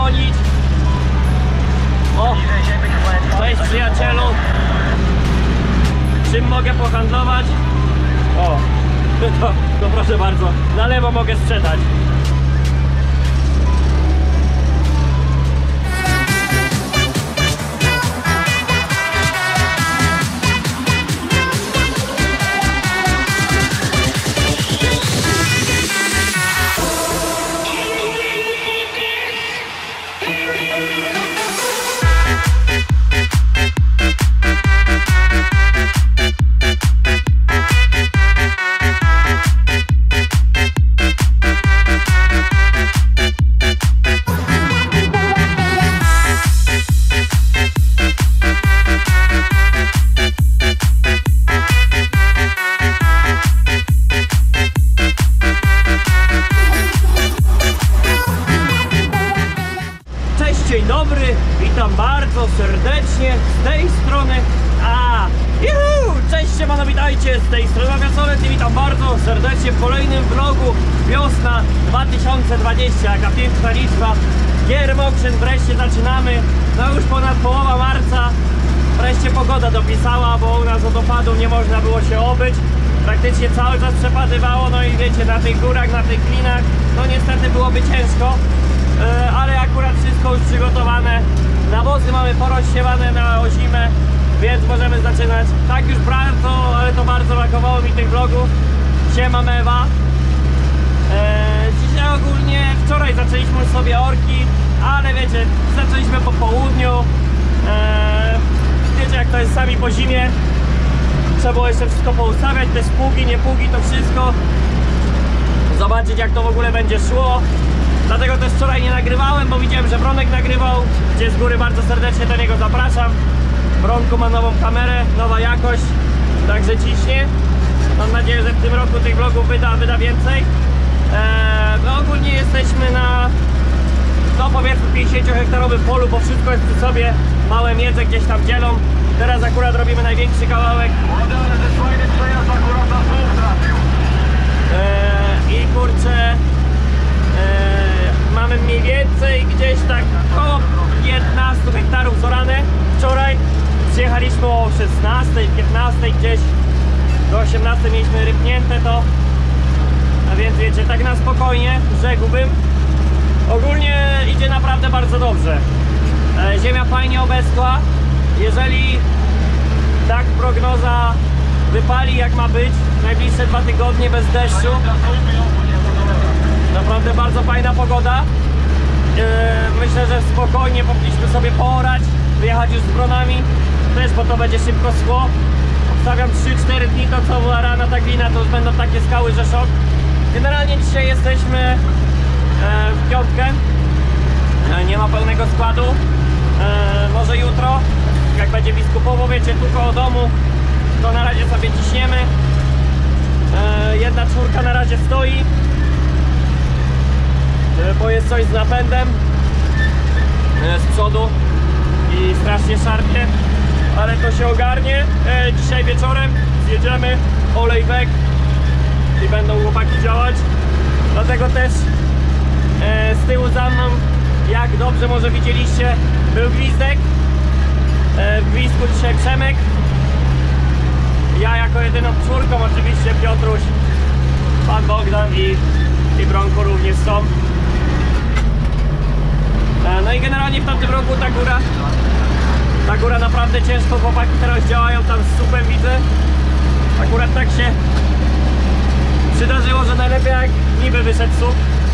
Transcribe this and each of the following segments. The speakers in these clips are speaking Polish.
dzwonić. O, cześć przyjacielu. Czym mogę pohandlować? O, to proszę bardzo, na lewo mogę sprzedać. Dzień dobry, witam bardzo serdecznie z tej strony. Cześć, siemano, witajcie z tej strony Wiasolec i witam bardzo serdecznie w kolejnym vlogu. Wiosna 2020, jaka piękna liczba. Giermokrzyn, wreszcie zaczynamy. No już ponad połowa marca. Wreszcie pogoda dopisała, bo u nas od opadu nie można było się obyć. Praktycznie cały czas przepadywało, no i wiecie, na tych górach, na tych klinach, no niestety byłoby ciężko. Ale akurat wszystko już przygotowane. Nawozy mamy porozsiewane na zimę, więc możemy zaczynać. Tak już bardzo, ale to bardzo brakowało mi tych vlogów. Siema Mewa. Dzisiaj ogólnie, wczoraj zaczęliśmy sobie orki, ale wiecie, zaczęliśmy po południu. Wiecie jak to jest sami po zimie. Trzeba było jeszcze wszystko poustawiać, te spługi, nie pługi, to wszystko. Zobaczyć jak to w ogóle będzie szło. Dlatego też wczoraj nie nagrywałem, bo widziałem, że Bronek nagrywał, gdzie z góry bardzo serdecznie do niego zapraszam. Bronku ma nową kamerę, nowa jakość, także ciśnie. Mam nadzieję, że w tym roku tych vlogów wyda więcej. No ogólnie jesteśmy na, no powiedzmy 50-hektarowym polu, bo wszystko jest przy sobie. Małe miedze gdzieś tam dzielą. Teraz akurat robimy największy kawałek. I kurczę, mamy mniej więcej gdzieś tak około 15 hektarów zorane. Wczoraj przyjechaliśmy o 16, 15 gdzieś do 18 mieliśmy rypnięte to. A więc wiecie, tak na spokojnie rzekłbym. Ogólnie idzie naprawdę bardzo dobrze. Ziemia fajnie obeschła. Jeżeli tak prognoza wypali jak ma być, najbliższe 2 tygodnie bez deszczu, naprawdę bardzo fajna pogoda. Myślę, że spokojnie powinniśmy sobie poorać, wyjechać już z bronami też, bo to będzie szybko schło. Obstawiam 3-4 dni, to co była rana ta glina, to już będą takie skały, że szok. Generalnie dzisiaj jesteśmy w piątkę. Nie ma pełnego składu. Może jutro, jak będzie biskupowo, wiecie, tu koło domu, to na razie sobie ciśniemy. 1/4 na razie stoi, bo jest coś z napędem z przodu i strasznie szarpie, ale to się ogarnie. Dzisiaj wieczorem zjedziemy olej bek i będą chłopaki działać, dlatego też z tyłu za mną, jak dobrze może widzieliście, był gwizdek. W gwizdku dzisiaj Przemek, ja jako jedyną czwórką, oczywiście Piotruś, pan Bogdan i Bronko również są. No i generalnie w tamtym roku ta góra naprawdę ciężko, chłopaki teraz działają tam z supem, widzę. Akurat tak się przydarzyło, że najlepiej jak niby wyszedł sup.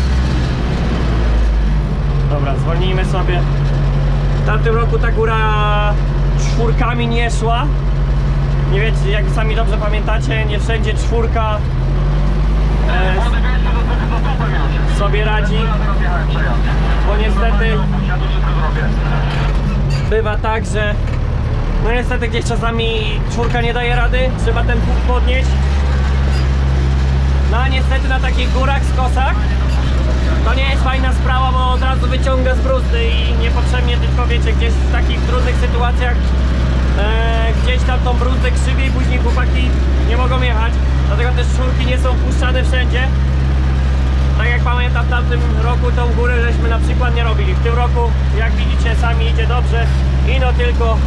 Dobra, zwolnijmy sobie. W tamtym roku ta góra czwórkami nie szła. Nie wiecie, jak sami dobrze pamiętacie, nie wszędzie czwórka sobie radzi, bo niestety bywa tak, że no niestety gdzieś czasami czwórka nie daje rady, trzeba ten pług podnieść. No a niestety na takich górach, skosach to nie jest fajna sprawa, bo od razu wyciąga z bruzdy i niepotrzebnie, tylko wiecie, gdzieś w takich trudnych sytuacjach gdzieś tam tą bruzdę krzywie i później chłopaki nie mogą jechać. Dlatego też czwórki nie są puszczane wszędzie. Tak jak pamiętam, w tamtym roku tą górę żeśmy na przykład nie robili. W tym roku vlogu. Jak widzicie, sami idzie dobrze. Ino tylko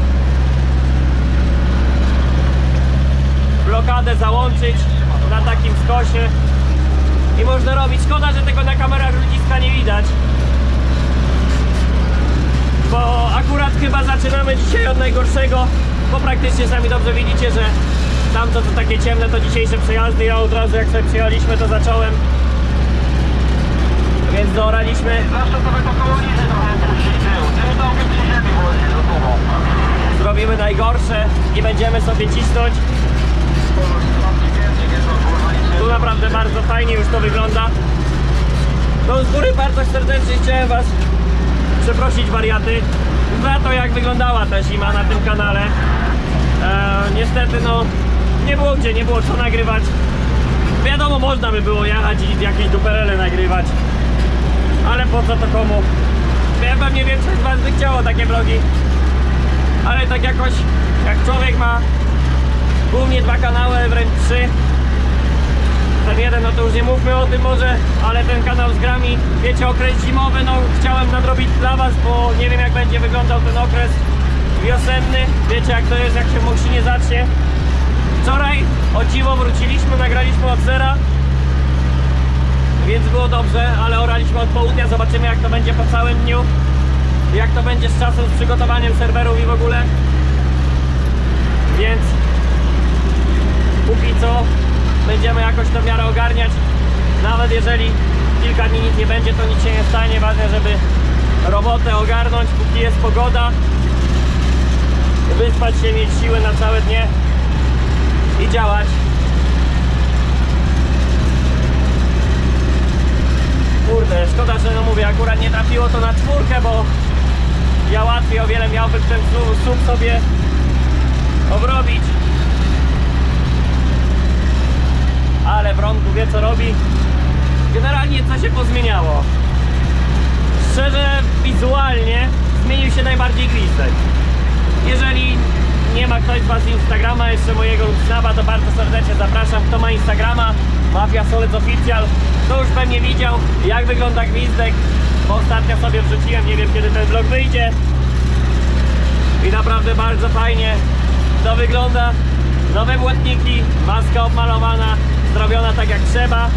blokadę załączyć na takim skosie i można robić. Szkoda, że tego na kamerach ludziska nie widać, bo akurat chyba zaczynamy dzisiaj od najgorszego, bo praktycznie sami dobrze widzicie, że tamto to takie ciemne to dzisiejsze przejazdy. Ja od razu jak sobie przyjechaliśmy, to zacząłem, więc dooraliśmy. Zrobimy najgorsze i będziemy sobie cisnąć. Tu naprawdę bardzo fajnie już to wygląda. No z góry bardzo serdecznie chciałem was przeprosić, wariaty, za to jak wyglądała ta zima na tym kanale. Niestety no nie było gdzie, nie było co nagrywać. Wiadomo, można by było jechać i jakieś duperele nagrywać, ale po co to komu? Pewnie większość z was by chciało takie vlogi, ale tak jakoś jak człowiek ma głównie 2 kanały, wręcz 3. Ten jeden, no to już nie mówmy o tym może, ale ten kanał z grami, wiecie, okres zimowy, no chciałem nadrobić dla was, bo nie wiem jak będzie wyglądał ten okres wiosenny. Wiecie jak to jest, jak się w Mokrzynie zacznie. Wczoraj o dziwo wróciliśmy, nagraliśmy od zera, więc było dobrze, ale oraliśmy od południa. Zobaczymy jak to będzie po całym dniu, jak to będzie z czasem, z przygotowaniem serwerów i w ogóle. Więc póki co będziemy jakoś to w miarę ogarniać. Nawet jeżeli kilka dni nic nie będzie, to nic się nie stanie. Ważne, żeby robotę ogarnąć, póki jest pogoda, wyspać się, mieć siły na całe dnie i działać. Kurde, szkoda, że no mówię, akurat nie trafiło to na 4, bo ja łatwiej o wiele miałbym ten słup sobie obrobić. Ale Bronku wie co robi. Generalnie co się pozmieniało? Szczerze, wizualnie zmienił się najbardziej gwizdek. Jeżeli nie ma ktoś z was Instagrama jeszcze mojego lub Snapa, to bardzo serdecznie zapraszam. Kto ma Instagrama, Mafia Solec Official, to już pewnie widział jak wygląda gwizdek, bo ostatnio sobie wrzuciłem, nie wiem kiedy ten vlog wyjdzie. I naprawdę bardzo fajnie to wygląda. Nowe błotniki, maska obmalowana, zrobiona tak jak trzeba.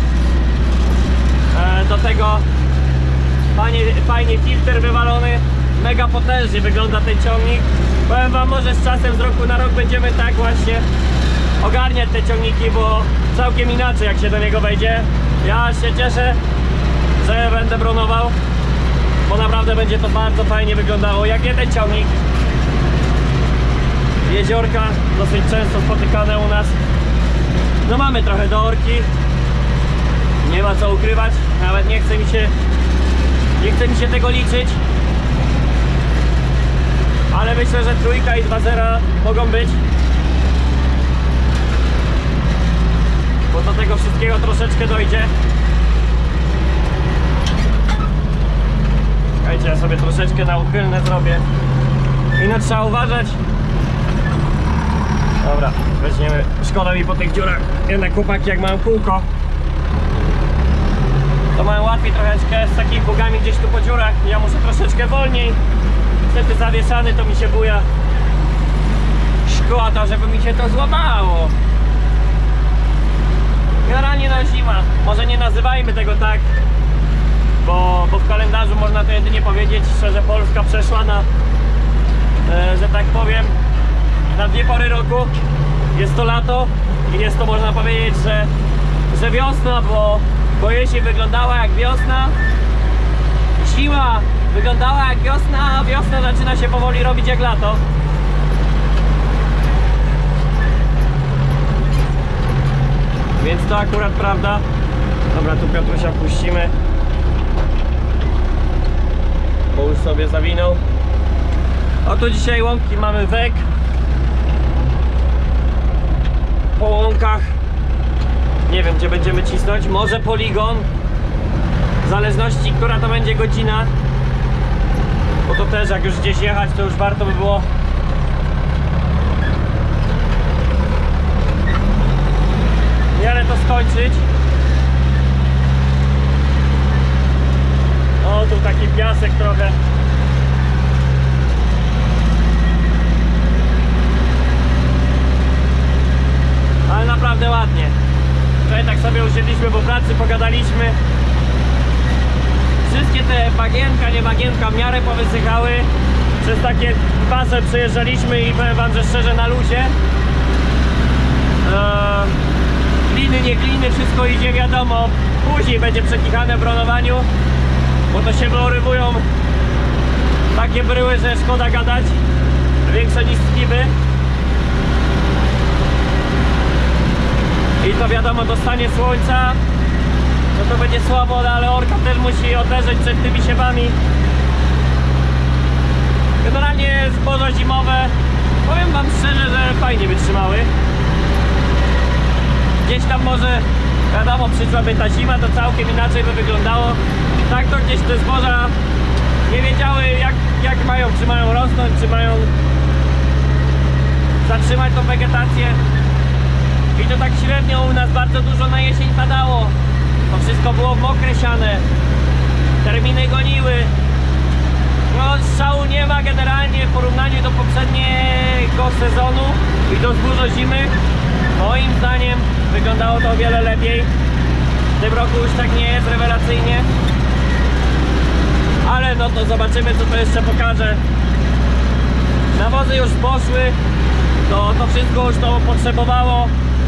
Do tego fajnie filtr wywalony. Mega potężnie wygląda ten ciągnik. Powiem wam, może z czasem, z roku na rok będziemy tak właśnie ogarniać te ciągniki, bo całkiem inaczej jak się do niego wejdzie. Ja się cieszę, że będę bronował, bo naprawdę będzie to bardzo fajnie wyglądało. Jak nie ten ciągnik, jeziorka dosyć często spotykane u nas. No mamy trochę do orki, nie ma co ukrywać, nawet nie chce mi się tego liczyć, ale myślę, że 3 i 2.0 mogą być, bo do tego wszystkiego troszeczkę dojdzie. Słuchajcie, ja sobie troszeczkę na uchylne zrobię i no trzeba uważać. Dobra, weźmiemy, szkoda mi po tych dziurach, jednak chłopaki jak mają kółko, to mają łatwiej troszeczkę z takimi bugami gdzieś tu po dziurach. Ja muszę troszeczkę wolniej, niestety zawieszany to mi się buja. Szkoda, żeby mi się to złamało. Generalnie na zima, może nie nazywajmy tego tak, bo w kalendarzu można to jedynie powiedzieć, że Polska przeszła na, że tak powiem, na 2 pory roku. Jest to lato i jest to, można powiedzieć, że wiosna, bo jesień wyglądała jak wiosna, zima wyglądała jak wiosna, a wiosna zaczyna się powoli robić jak lato. Więc to akurat prawda. Dobra, tu Piotrusia puścimy, bo już sobie zawinął. Oto dzisiaj łąki mamy wek. Po łąkach nie wiem gdzie będziemy cisnąć, może poligon, w zależności która to będzie godzina, bo to też jak już gdzieś jechać, to już warto by było w miarę to skończyć. O, tu taki piasek trochę, sobie usiedliśmy po pracy, pogadaliśmy. Wszystkie te bagienka, nie bagienka w miarę powysychały. Przez takie pasy przejeżdżaliśmy i powiem wam, że szczerze na luzie. Gliny, nie gliny, wszystko idzie wiadomo. Później będzie przekichane w bronowaniu, bo to się wylorywują takie bryły, że szkoda gadać. Większe niż skiby. I to wiadomo, dostanie słońca, no to będzie słabo, ale orka też musi oderzyć przed tymi siewami. Generalnie zboża zimowe, powiem wam szczerze, że fajnie wytrzymały. Gdzieś tam może, wiadomo, przyszłaby ta zima, to całkiem inaczej by wyglądało. Tak to gdzieś te zboża nie wiedziały jak mają, czy mają rosnąć, czy mają zatrzymać tą wegetację. I to tak średnio u nas bardzo dużo na jesień padało. To wszystko było mokre siane. Terminy goniły. No strzału nie ma generalnie w porównaniu do poprzedniego sezonu i do zbóżo zimy. Moim zdaniem wyglądało to o wiele lepiej. W tym roku już tak nie jest rewelacyjnie. Ale no to zobaczymy, co to jeszcze pokaże. Nawozy już poszły. To wszystko już to potrzebowało.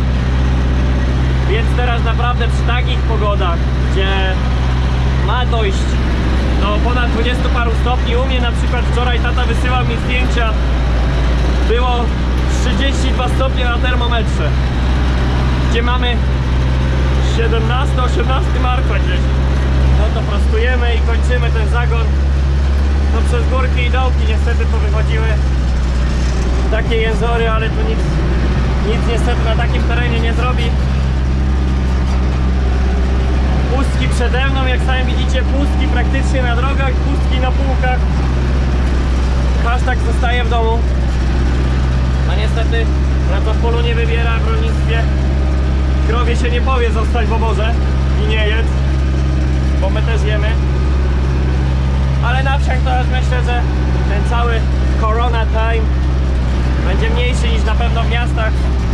Więc teraz naprawdę przy takich pogodach, gdzie ma dojść do ponad 20 paru stopni, u mnie na przykład wczoraj tata wysyłał mi zdjęcia, było 32 stopnie na termometrze, gdzie mamy 17-18 marca gdzieś. No to prostujemy i kończymy ten zagon. No przez górki i dołki niestety powychodziły takie jęzory, ale tu nic niestety na takim terenie nie zrobi. Pustki przede mną, jak sami widzicie, pustki praktycznie na drogach, pustki na półkach. Hashtag zostaje w domu. A niestety na to w polu nie wybiera w rolnictwie. Krowie się nie powie zostać w oborze i nie jedz, bo my też jemy. Ale na wsiach to już myślę, że ten cały corona time będzie mniejszy niż na pewno w miastach.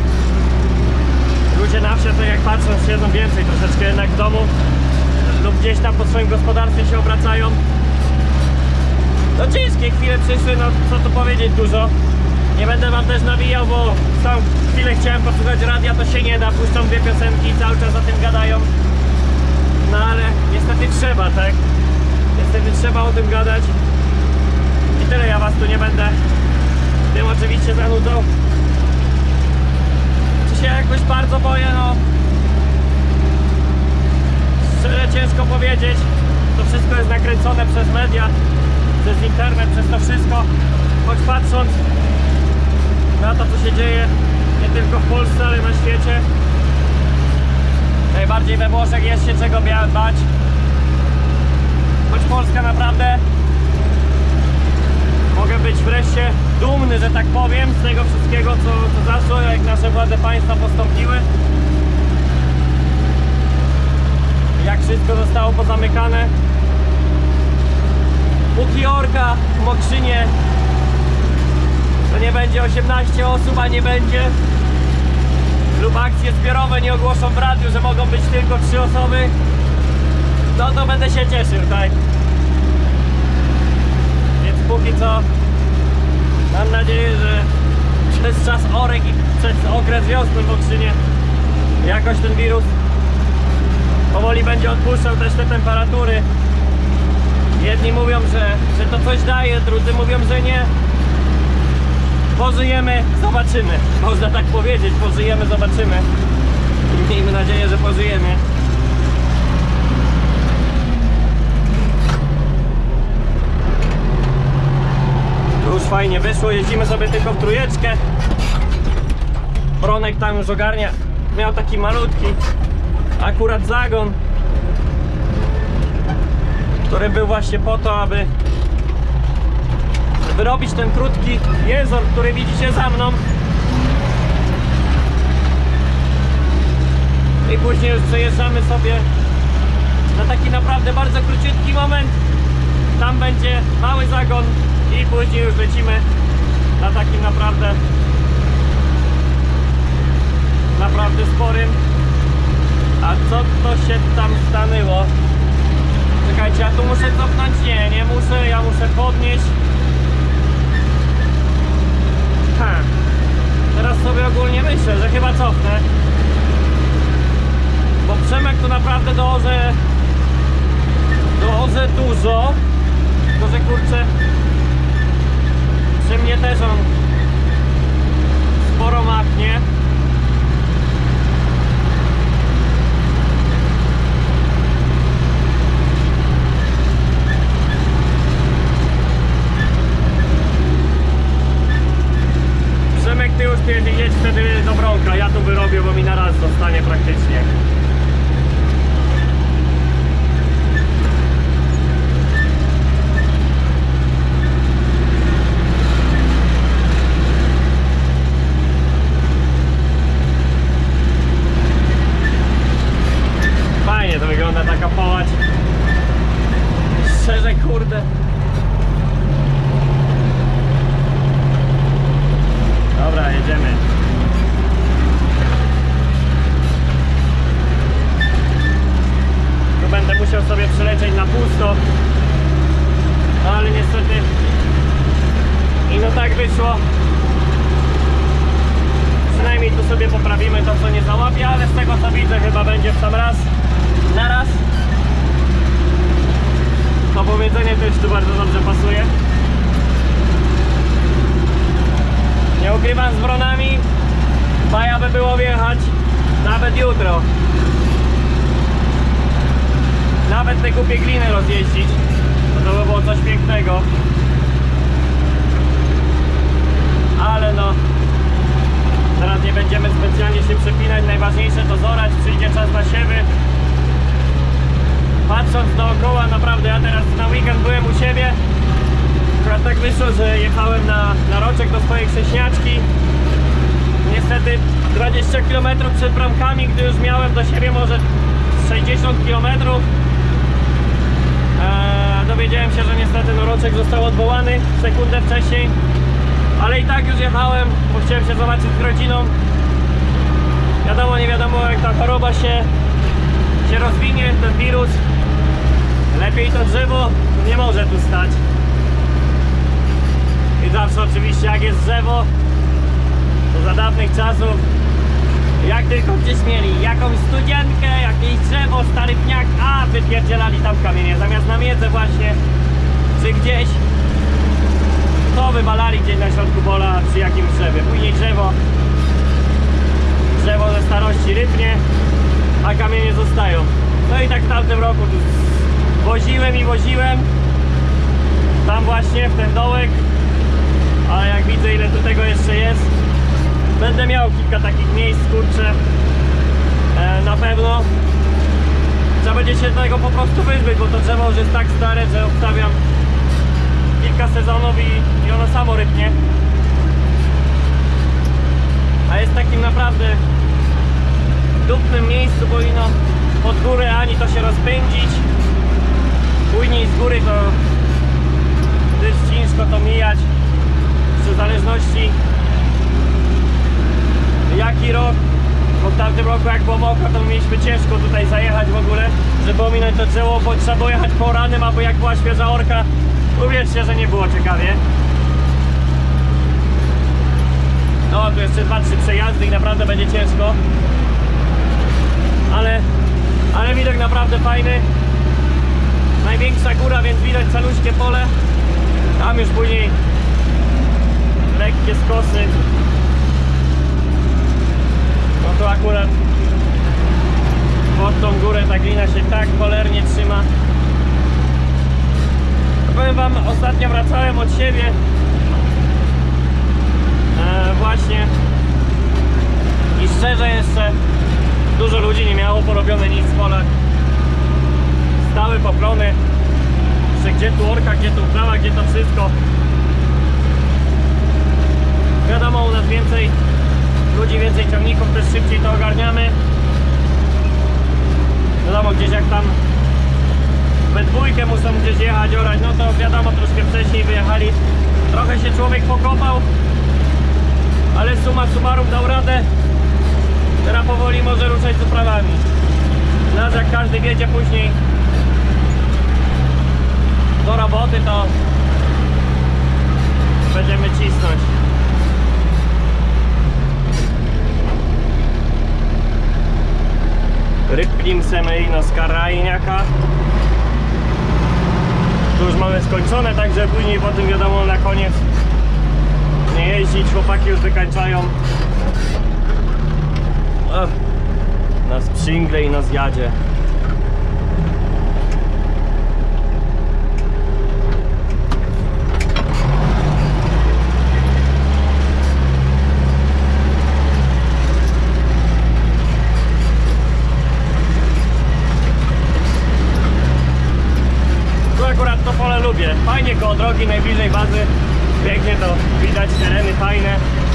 Ludzie na wsi to jak patrzą siedzą więcej troszeczkę jednak w domu lub gdzieś tam po swoim gospodarstwie się obracają. No ciężkie chwile przyszły, no co tu powiedzieć dużo. Nie będę wam też nawijał, bo sam chwilę chciałem posłuchać radia, to się nie da, puszczą dwie piosenki i cały czas o tym gadają. No ale niestety trzeba, tak? Niestety trzeba o tym gadać. I tyle, ja was tu nie będę tym oczywiście zanudzał. Czy się jakoś bardzo boję, no szczerze ciężko powiedzieć. To wszystko jest nakręcone przez media, przez internet, przez to wszystko. Choć patrząc na to, co się dzieje nie tylko w Polsce, ale na świecie, najbardziej we Włoszech jest się czego bać. Choć Polska naprawdę, mogę być wreszcie dumny, że tak powiem, z tego wszystkiego, co zaszło, jak nasze władze państwa postąpiły. Jak wszystko zostało pozamykane. Póki orka w Mokrzynie to nie będzie 18 osób, a nie będzie, lub akcje zbiorowe nie ogłoszą w radiu, że mogą być tylko 3 osoby, no to będę się cieszył, tak? Więc póki co mam nadzieję, że przez czas orek i przez okres wiosny w Mokrzynie jakoś ten wirus powoli będzie odpuszczał też te temperatury. Jedni mówią, że to coś daje, drudzy mówią, że nie. Pożyjemy, zobaczymy. Można tak powiedzieć, pożyjemy, zobaczymy. I miejmy nadzieję, że pożyjemy. To już fajnie wyszło, jeździmy sobie tylko w trójeczkę. Bronek tam już ogarnia. Miał taki malutki akurat zagon, który był właśnie po to, aby wyrobić ten krótki jezor, który widzicie za mną. I później już przejeżdżamy sobie na taki naprawdę bardzo króciutki moment. Tam będzie mały zagon i później już lecimy na takim naprawdę sporym. A co to się tam stanęło? Czekajcie, ja tu muszę cofnąć? Nie muszę, ja muszę podnieść. Teraz sobie ogólnie myślę, że chyba cofnę. Bo Przemek to naprawdę dołożę dużo. Tylko że kurczę, przy mnie też on sporo machnie. Przemek, ty już jedź wtedy do Bronka, ja tu wyrobię, bo mi na raz zostanie praktycznie. Fajnie to wygląda, taka połać. Szczerze, kurde. Dobra, jedziemy. Tu będę musiał sobie przelecieć na pusto. No ale niestety i no tak wyszło. Przynajmniej tu sobie poprawimy to, co nie załapie, ale z tego co widzę chyba będzie w sam raz. Na raz. To powiedzenie też tu bardzo dobrze pasuje. Nie ukrywam, z Wronami faja by było wjechać nawet jutro. Nawet te głupie gliny rozjeździć. To by było coś pięknego. Ale no, teraz nie będziemy specjalnie się przepinać. Najważniejsze to zorać, przyjdzie czas na siewy. Patrząc dookoła, naprawdę ja teraz na weekend byłem u siebie. Akurat tak wyszło, że jechałem na roczek do swojej chrześniaczki. Niestety 20 km przed bramkami, gdy już miałem do siebie może 60 km. Dowiedziałem się, że niestety no, roczek został odwołany sekundę wcześniej. Ale i tak już jechałem, bo chciałem się zobaczyć z rodziną. Wiadomo, nie wiadomo jak ta choroba się rozwinie, ten wirus. Lepiej to drzewo nie może tu stać. I zawsze oczywiście jak jest drzewo, to za dawnych czasów, jak tylko gdzieś mieli jakąś studzienkę, jakieś drzewo, stary pniak, a wypierdzielali tam kamienie. Zamiast na miedzę właśnie, czy gdzieś, to wywalali gdzieś na środku pola przy jakimś drzewie. Później drzewo ze starości rypnie, a kamienie zostają. No i tak w tamtym roku tu woziłem tam właśnie w ten dołek, ale jak widzę ile tu tego jeszcze jest, będę miał kilka takich miejsc, kurczę, na pewno trzeba będzie się tego po prostu wyzbyć, bo to drzewo już jest tak stare, że obstawiam kilka sezonów i ono samo rypnie, a jest takim naprawdę dupnym miejscu, bo ino pod górę ani to się rozpędzić, później z góry to też ciężko to mijać, w zależności jaki rok, bo w tamtym roku jak było mokro, to mieliśmy ciężko tutaj zajechać w ogóle, żeby ominąć to drzewo, bo trzeba było jechać po ranym, albo jak była świeża orka, uwierzcie, że nie było ciekawie. No tu jeszcze 2-3 przejazdy i naprawdę będzie ciężko, ale widok naprawdę fajny. Największa góra, więc widać caluśkie pole. Tam już później lekkie skosy. No to akurat pod tą górę ta glina się tak cholernie trzyma. Powiem wam, ostatnio wracałem od siebie właśnie i szczerze jeszcze dużo ludzi nie miało porobione nic w pole. Stały poplony, że gdzie tu orka, gdzie tu uprawa, gdzie to wszystko. Wiadomo, u nas więcej ludzi, więcej ciągników, też szybciej to ogarniamy. Wiadomo, gdzieś jak tam we dwójkę muszą gdzieś jechać, orać, no to wiadomo, troszkę wcześniej wyjechali. Trochę się człowiek pokopał, ale summa summarum dał radę. Teraz powoli może ruszać z uprawami. Nas jak każdy wiedzie później do roboty, to będziemy cisnąć. Ryplim semejno z Karajniaka. Tu już mamy skończone, także później po tym wiadomo na koniec nie jeździć, chłopaki już wykańczają. Na sprzęgle i na zjadzie. Tu akurat to pole lubię. Fajnie koło drogi, najbliżej bazy. Pięknie to widać, tereny fajne.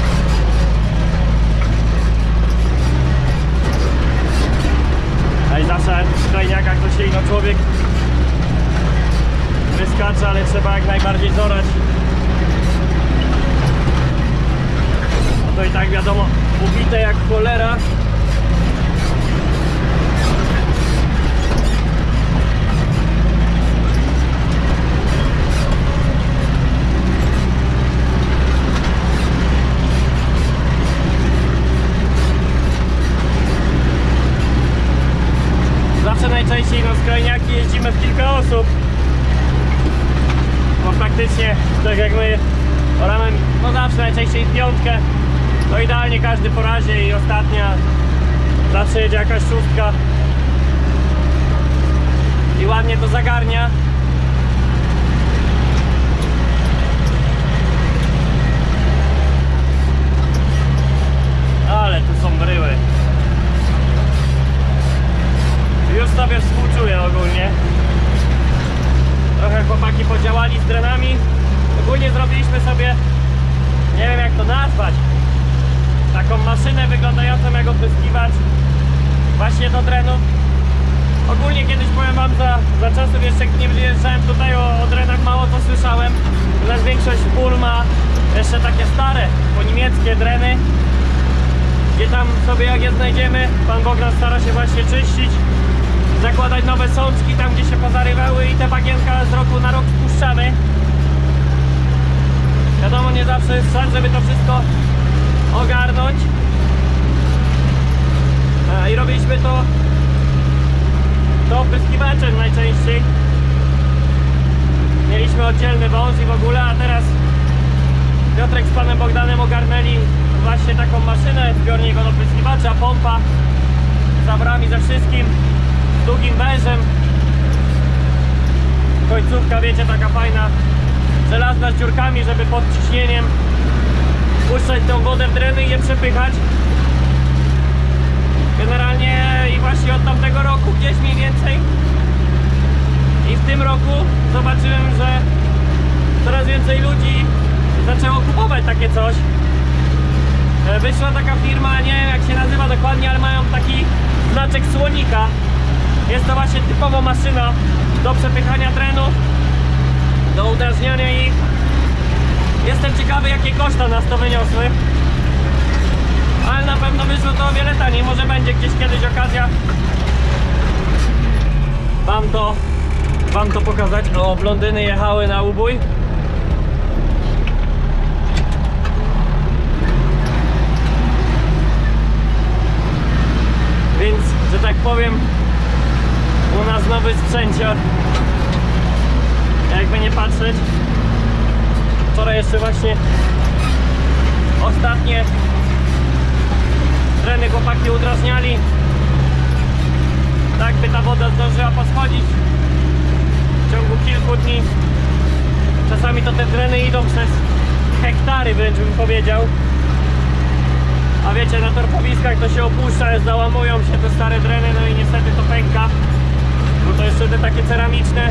A i zawsze w skrajniakach to się ino człowiek wyskacza, ale trzeba jak najbardziej zorać. No to i tak wiadomo, ubite jak cholera. Zawsze najczęściej na skrajniaki jeździmy w kilka osób, bo praktycznie tak jak my oramy, no zawsze najczęściej piątkę, to idealnie każdy po razie i ostatnia zawsze jedzie jakaś szóstka i ładnie to zagarnia. Ale tu są bryły. Już sobie współczuję ogólnie. Trochę chłopaki podziałali z drenami. Ogólnie zrobiliśmy sobie, nie wiem jak to nazwać, taką maszynę wyglądającą jak opryskiwacz właśnie do drenów. Ogólnie kiedyś powiem wam, za czasów jeszcze nie wyjeżdżałem tutaj, o drenach mało co słyszałem. U nas większość pól ma jeszcze takie stare, po niemieckie dreny, gdzie tam sobie jak je znajdziemy, pan Bogdan stara się właśnie czyścić, zakładać nowe sączki tam gdzie się pozarywały i te bagienka z roku na rok spuszczamy. Wiadomo, nie zawsze jest szans, żeby to wszystko ogarnąć. I robiliśmy to opryskiwaczem najczęściej. Mieliśmy oddzielny wąż i w ogóle, a teraz Piotrek z panem Bogdanem ogarnęli właśnie taką maszynę, zbiornik od opryskiwacza, pompa z zabrami, ze wszystkim, z długim wężem. Końcówka, wiecie, taka fajna, żelazna z dziurkami, żeby pod ciśnieniem puszczać tą wodę w dreny i je przepychać. Generalnie i właśnie od tamtego roku gdzieś mniej więcej i w tym roku zobaczyłem, że coraz więcej ludzi zaczęło kupować takie coś. Wyszła taka firma, nie wiem jak się nazywa dokładnie, ale mają taki znaczek słonika. Jest to właśnie typowo maszyna do przepychania drenów, do udrażniania ich. Jestem ciekawy jakie koszta nas to wyniosły, ale na pewno wyszło to o wiele taniej. Może będzie gdzieś kiedyś okazja wam to pokazać. O, blondyny jechały na ubój. Więc, że tak powiem, u nas nowy sprzęcior. Jakby nie patrzeć, wczoraj jeszcze właśnie ostatnie dreny chłopaki udrażniali, tak by ta woda zdążyła poschodzić w ciągu kilku dni. Czasami to te dreny idą przez hektary, wręcz bym powiedział. A wiecie, na torpowiskach to się opuszcza, załamują się te stare dreny, no i niestety to pęka, bo to jeszcze te takie ceramiczne.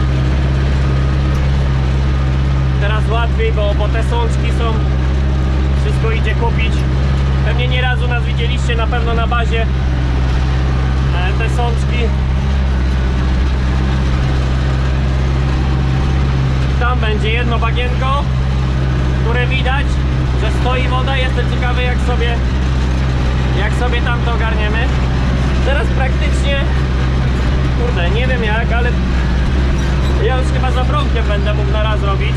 Teraz łatwiej, bo te sączki są, wszystko idzie kupić. Pewnie nieraz u nas widzieliście na pewno na bazie te sączki. Tam będzie jedno bagienko, które widać, że stoi woda. Jestem ciekawy jak sobie tam to ogarniemy. Teraz praktycznie Kurde, nie wiem jak, ale ja już chyba za prądkiem będę mógł na raz robić.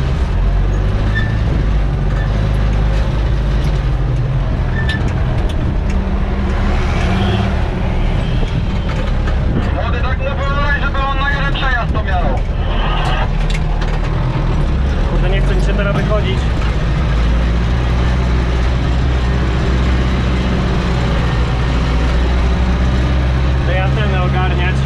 Młody, tak mówię, żeby on na jeden przejazd to miał. Kurde, nie chce mi się teraz wychodzić. Tej anteny ogarniać.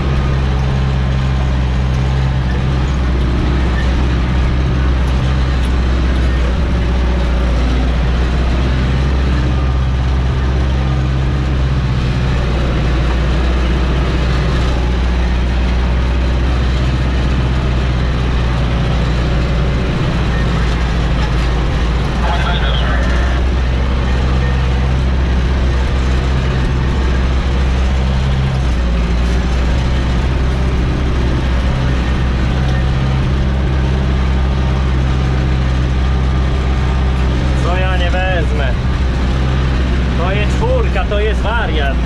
To jest wariat.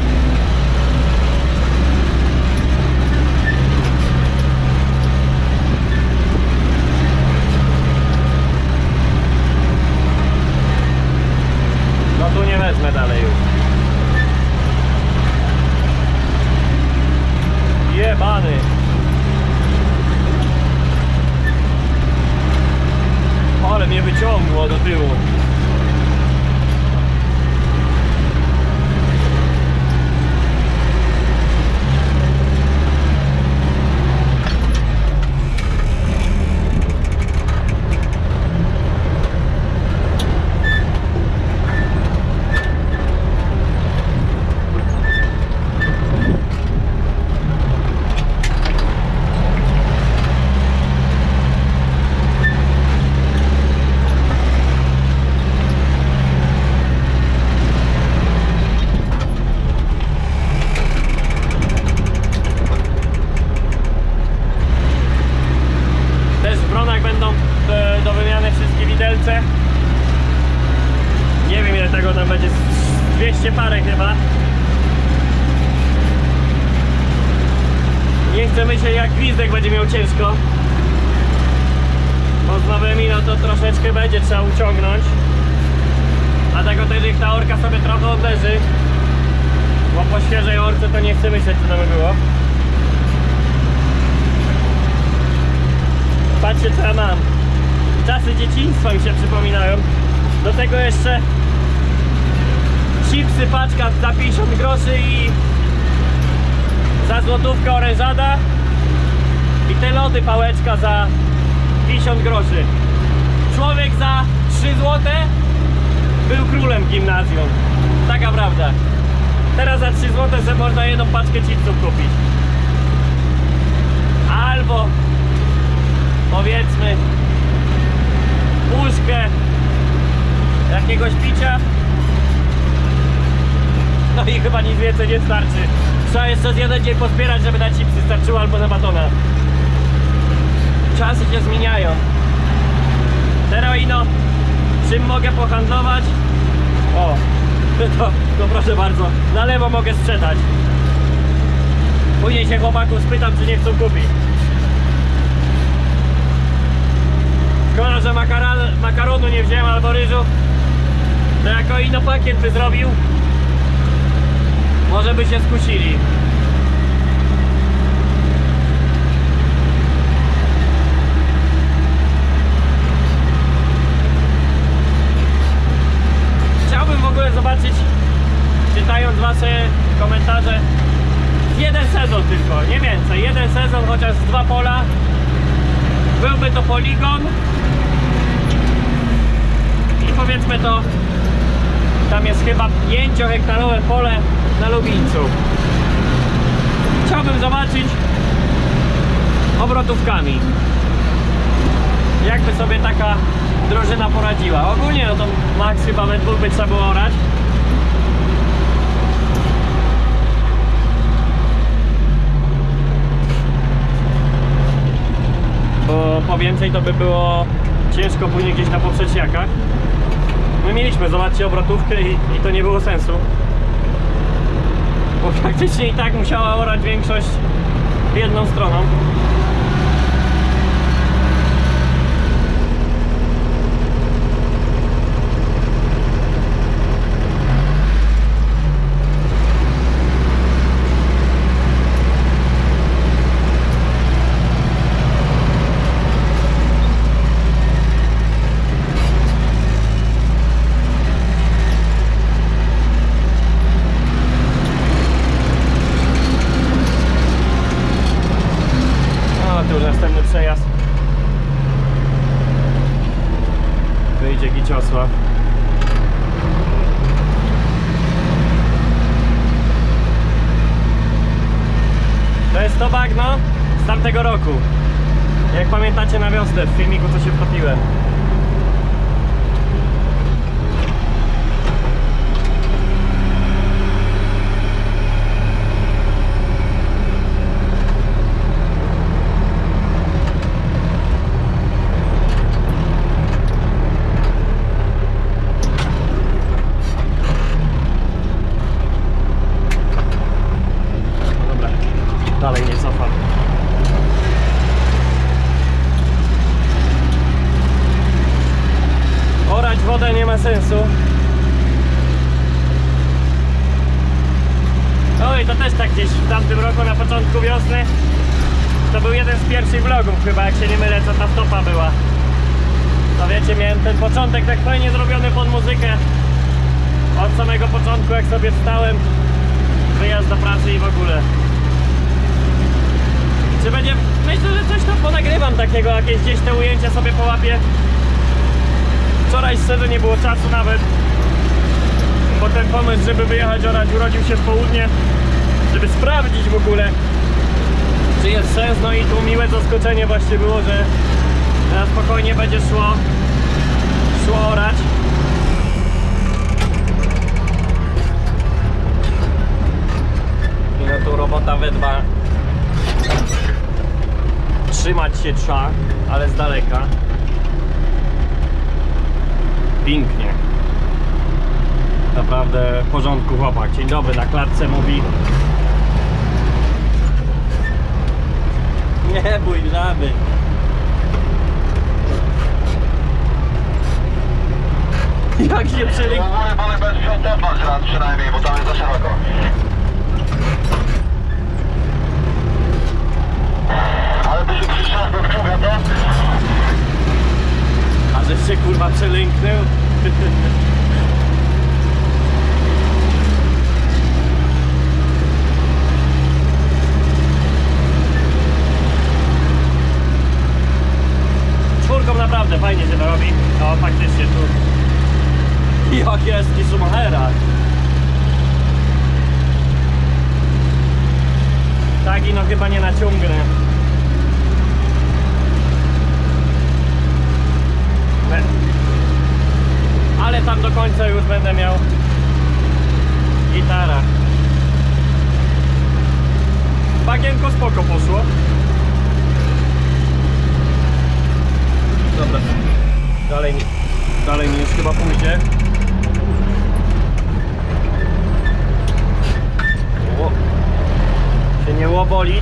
No tu nie wezmę dalej już. Jebany. Ale mnie wyciągło do tyłu. Do wymiany wszystkie widelce. Nie wiem ile tego tam będzie, 200 parę chyba. Nie chcę myśleć jak gwizdek będzie miał ciężko, bo z nowymi no to troszeczkę będzie trzeba uciągnąć. Dlatego też jak ta orka sobie trochę odleży, bo po świeżej orce to nie chcę myśleć co tam było. Patrzcie co ja mam. Czasy dzieciństwa mi się przypominają. Do tego jeszcze chipsy paczka za 50 groszy i za złotówkę orężada i te lody pałeczka za 50 groszy. Człowiek za 3 złote był królem gimnazjum. Taka prawda. Teraz za 3 złote sobie można jedną paczkę chipsów kupić. Albo powiedzmy puszkę jakiegoś picia. No i chyba nic więcej nie starczy. Trzeba jeszcze z jeden dzień pozbierać, żeby na chipsy starczyło albo na batona. Czasy się zmieniają. Teraz ino, czym mogę pohandlować? O, to proszę bardzo, na lewo mogę sprzedać. Później się chłopaków spytam, czy nie chcą kupić. Szkoda, że makaronu nie wziąłem albo ryżu. To jako ino pakiet by zrobił, może by się skusili. Chciałbym w ogóle zobaczyć, czytając wasze komentarze, jeden sezon tylko, nie więcej. Jeden sezon, chociaż z 2 pola. Byłby to poligon. I powiedzmy to, tam jest chyba 5-hektarowe pole na Lubińcu. Chciałbym zobaczyć obrotówkami, jakby sobie taka drużyna poradziła. Ogólnie no to max chyba we dwóch by trzeba było orać. Bo po więcej to by było ciężko później gdzieś na poprzeczniakach. My mieliśmy, zobaczcie, obrotówkę i to nie było sensu. Bo praktycznie i tak musiała orać większość jedną stroną. Następny przejazd. Wyjdzie Giciosław. To jest to bagno z tamtego roku. Jak pamiętacie na wiosnę w filmiku, co się wtopiłem. Dalej nie cofam. Orać wodę nie ma sensu. Oj, to też tak gdzieś w tamtym roku na początku wiosny. To był jeden z pierwszych vlogów chyba, jak się nie mylę, co ta wtopa była. To wiecie, miałem ten początek tak fajnie zrobiony pod muzykę. Od samego początku, jak sobie wstałem, wyjazd do pracy i w ogóle. Czy będzie... Myślę, że coś tam ponagrywam takiego, jakieś gdzieś te ujęcia sobie połapię. Wczoraj szczerze nie było czasu nawet, bo ten pomysł, żeby wyjechać orać, urodził się w południe, żeby sprawdzić w ogóle, czy jest sens. No i tu miłe zaskoczenie właśnie było, że na spokojnie będzie szło orać. I no tu robota we dwa. Trzymać się trzeba, ale z daleka. Pięknie. Naprawdę w porządku chłopak. Dzień dobry, na klatce mówi. Nie bój żaby. Jak się przelik... Mamy bez świąteczność raz przynajmniej, bo tam jest za szeroko. Ale by się przyszedł w czubia, to? A żeś się kurwa przelęknął? Czwórką naprawdę fajnie się to robi. No faktycznie tu. Jak jest i Schumachera. Tak i no chyba nie naciągnę. Ale tam do końca już będę miał gitara. Bagienko spoko poszło. Dobra. Dalej mi już chyba pójdzie. O. Się nie łobolić.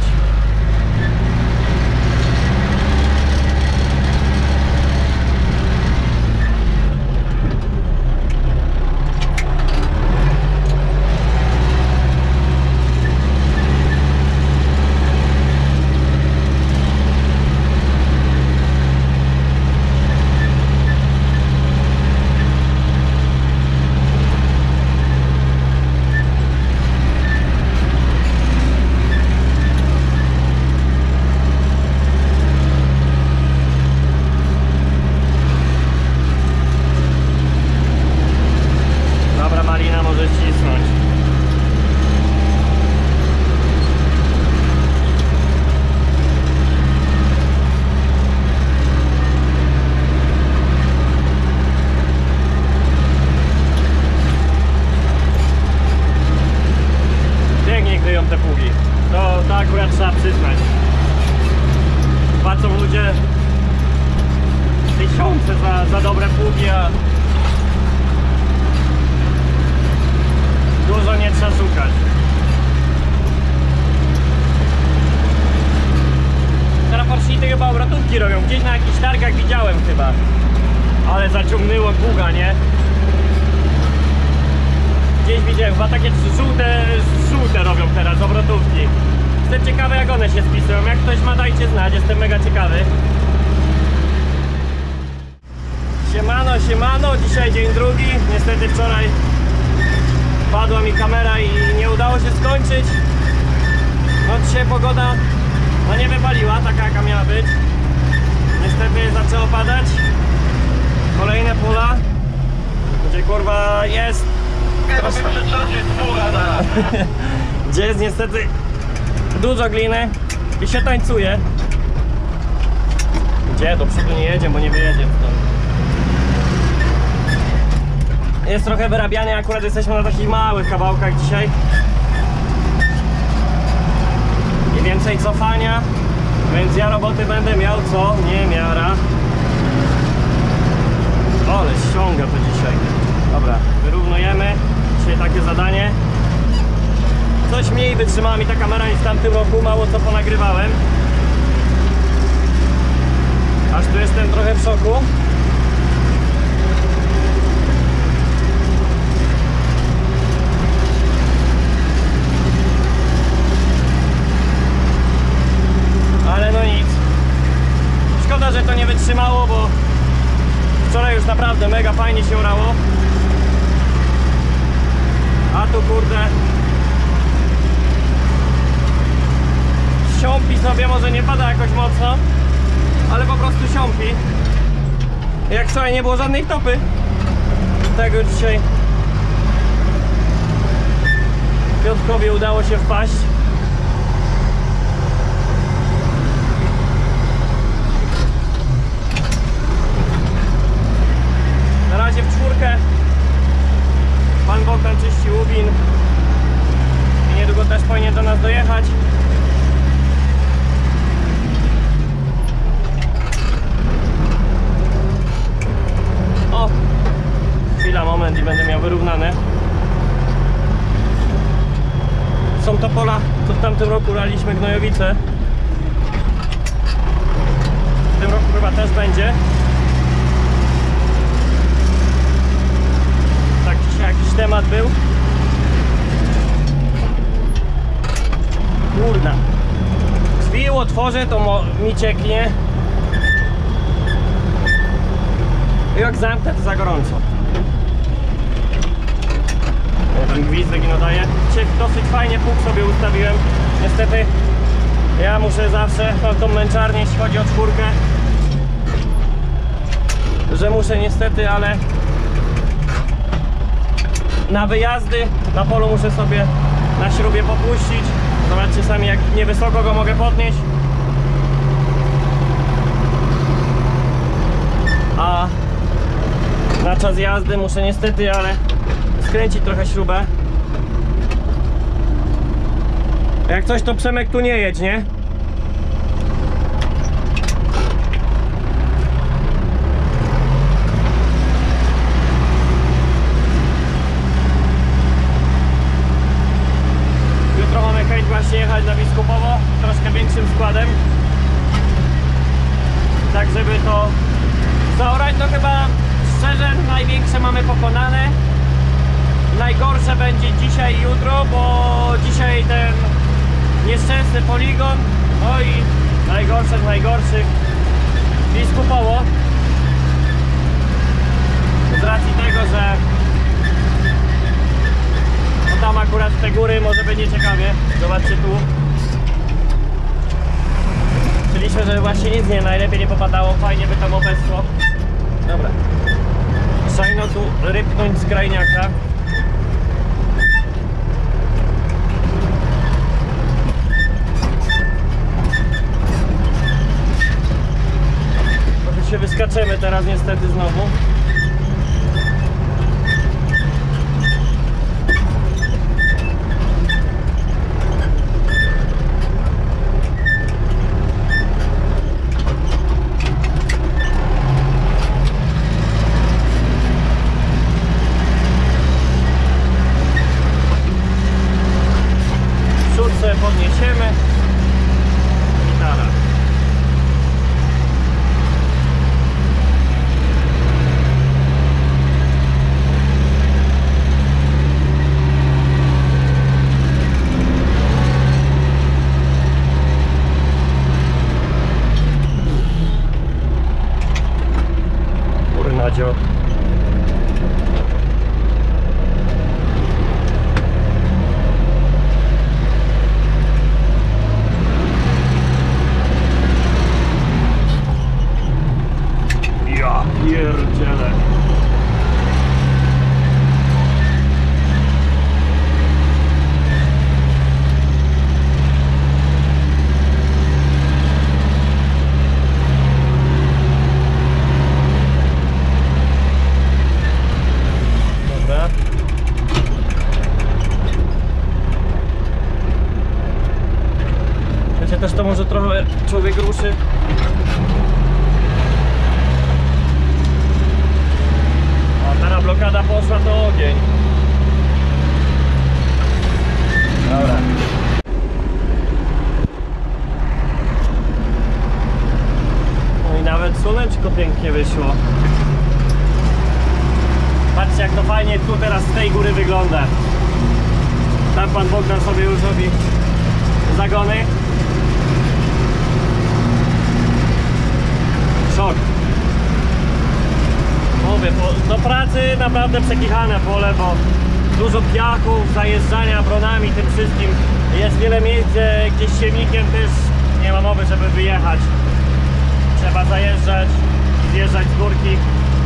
te pługi. To akurat trzeba przyznać. Płacą ludzie tysiące za dobre pługi, a dużo nie trzeba szukać. Porschity chyba obrotówki robią. Gdzieś na jakichś targach widziałem chyba. Ale zaciągnęło długa, nie? Gdzieś widziałem, chyba takie żółte robią teraz obrotówki. Jestem ciekawy, jak one się spisują. Jak ktoś ma, dajcie znać, jestem mega ciekawy. Siemano, siemano, dzisiaj dzień drugi. Niestety wczoraj padła mi kamera i nie udało się skończyć. No dzisiaj pogoda no nie wypaliła, taka jaka miała być. Niestety zaczęło padać. Kolejne pola, gdzie kurwa jest gdzie jest niestety dużo gliny i się tańcuje. Gdzie? Do przodu nie jedzie, bo nie wyjedzie stąd. Jest trochę wyrabianie, akurat jesteśmy na takich małych kawałkach dzisiaj. I więcej cofania, więc ja roboty będę miał co niemiara. Ale ściąga to dzisiaj. Dobra, wyrównujemy. Dzisiaj takie zadanie. Coś mniej wytrzymała mi ta kamera niż w tamtym roku, mało co ponagrywałem. Aż tu jestem trochę w szoku. Ale no nic. Szkoda, że to nie wytrzymało, bo wczoraj już naprawdę mega fajnie się orało. A tu kurde siąpi sobie, może nie pada jakoś mocno, ale po prostu siąpi. Jak wczoraj nie było żadnej topy, tego dzisiaj Piotrkowi udało się wpaść. Na razie w czwórkę. Pan Bogdan czyści łubin i niedługo też powinien do nas dojechać. O! Chwila, moment i będę miał wyrównane. Są to pola, co w tamtym roku laliśmy gnojowice. W tym roku chyba też będzie. Tak dzisiaj jakiś temat był. Kurna. Drzwi otworzę, to mi cieknie. I jak zamknę, to za gorąco. Ten gwizdek i nadaje. Dzisiaj dosyć fajnie pług sobie ustawiłem. Niestety ja muszę zawsze, mam tą męczarnię, jeśli chodzi o czwórkę, że muszę niestety, ale na wyjazdy na polu muszę sobie na śrubie popuścić. Zobaczcie sami, jak niewysoko go mogę podnieść. A na czas jazdy muszę niestety, ale skręcić trochę śrubę. Jak coś, to Przemek tu nie jedź, nie? Jutro mamy chęć właśnie jechać na Biskupowo troszkę większym składem, tak żeby to zaorać. No chyba szczerze największe mamy pokonane. Najgorsze będzie dzisiaj i jutro, bo dzisiaj ten nieszczęsny poligon, no i najgorsze z najgorszych Biskupowo, z racji tego, że no tam akurat w te góry może będzie ciekawie. Zobaczcie tu. Chcieliśmy, żeby właśnie nic najlepiej nie popadało, fajnie by tam obecło. Dobra. Trzeba tu rypnąć z grajniaka. Trochę się wyskaczemy teraz niestety znowu. Podniesiemy. Gitara. Jadzio. Ja pierdzielę. Dobra. Wiecie, też to może trochę człowiek ruszy. Teraz blokada poszła, to ogień. Dobra. No i nawet słoneczko pięknie wyszło. Patrzcie, jak to fajnie tu teraz z tej góry wygląda. Tam pan Bogdan sobie już robi zagony. Szok. Mówię, do pracy naprawdę przekichane pole, bo dużo piachów, zajeżdżania bronami, tym wszystkim. Jest wiele miejsc, gdzieś siewnikiem też nie ma mowy, żeby wyjechać. Trzeba zajeżdżać i zjeżdżać z górki.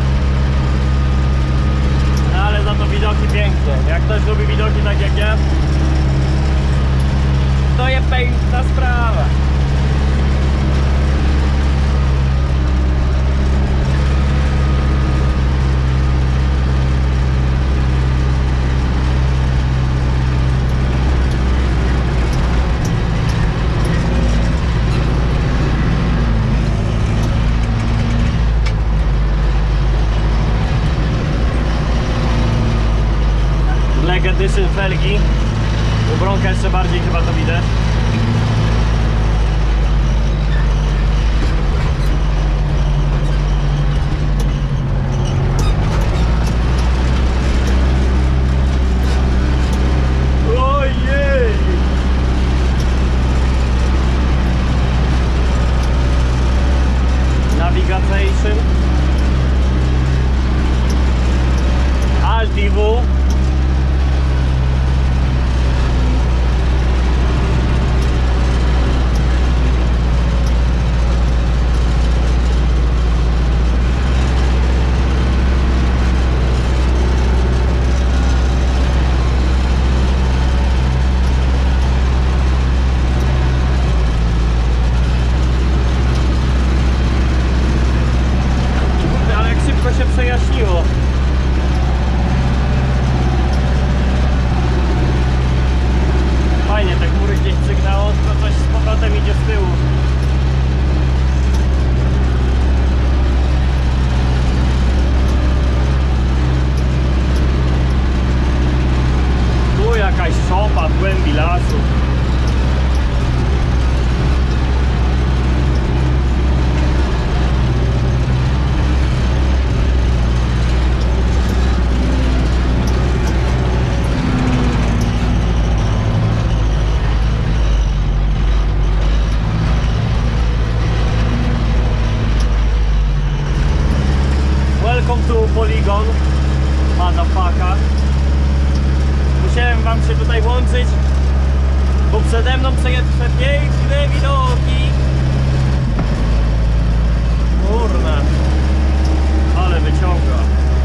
No ale za to widoki piękne. Jak ktoś lubi widoki tak jak ja, to jest piękna sprawa. Black Edition felgi. U Bronka jeszcze bardziej chyba to widać. Ojej! Navigation. Altivo. Się przejaśniło. Fajnie, te góry gdzieś sygnało, to coś z powrotem idzie z tyłu. Tu jakaś szopa w głębi lasu. Welcome to Polygon, motherfucker. Musiałem wam się tutaj włączyć, bo przede mną przepiękne widoki. Kurna, ale wyciąga.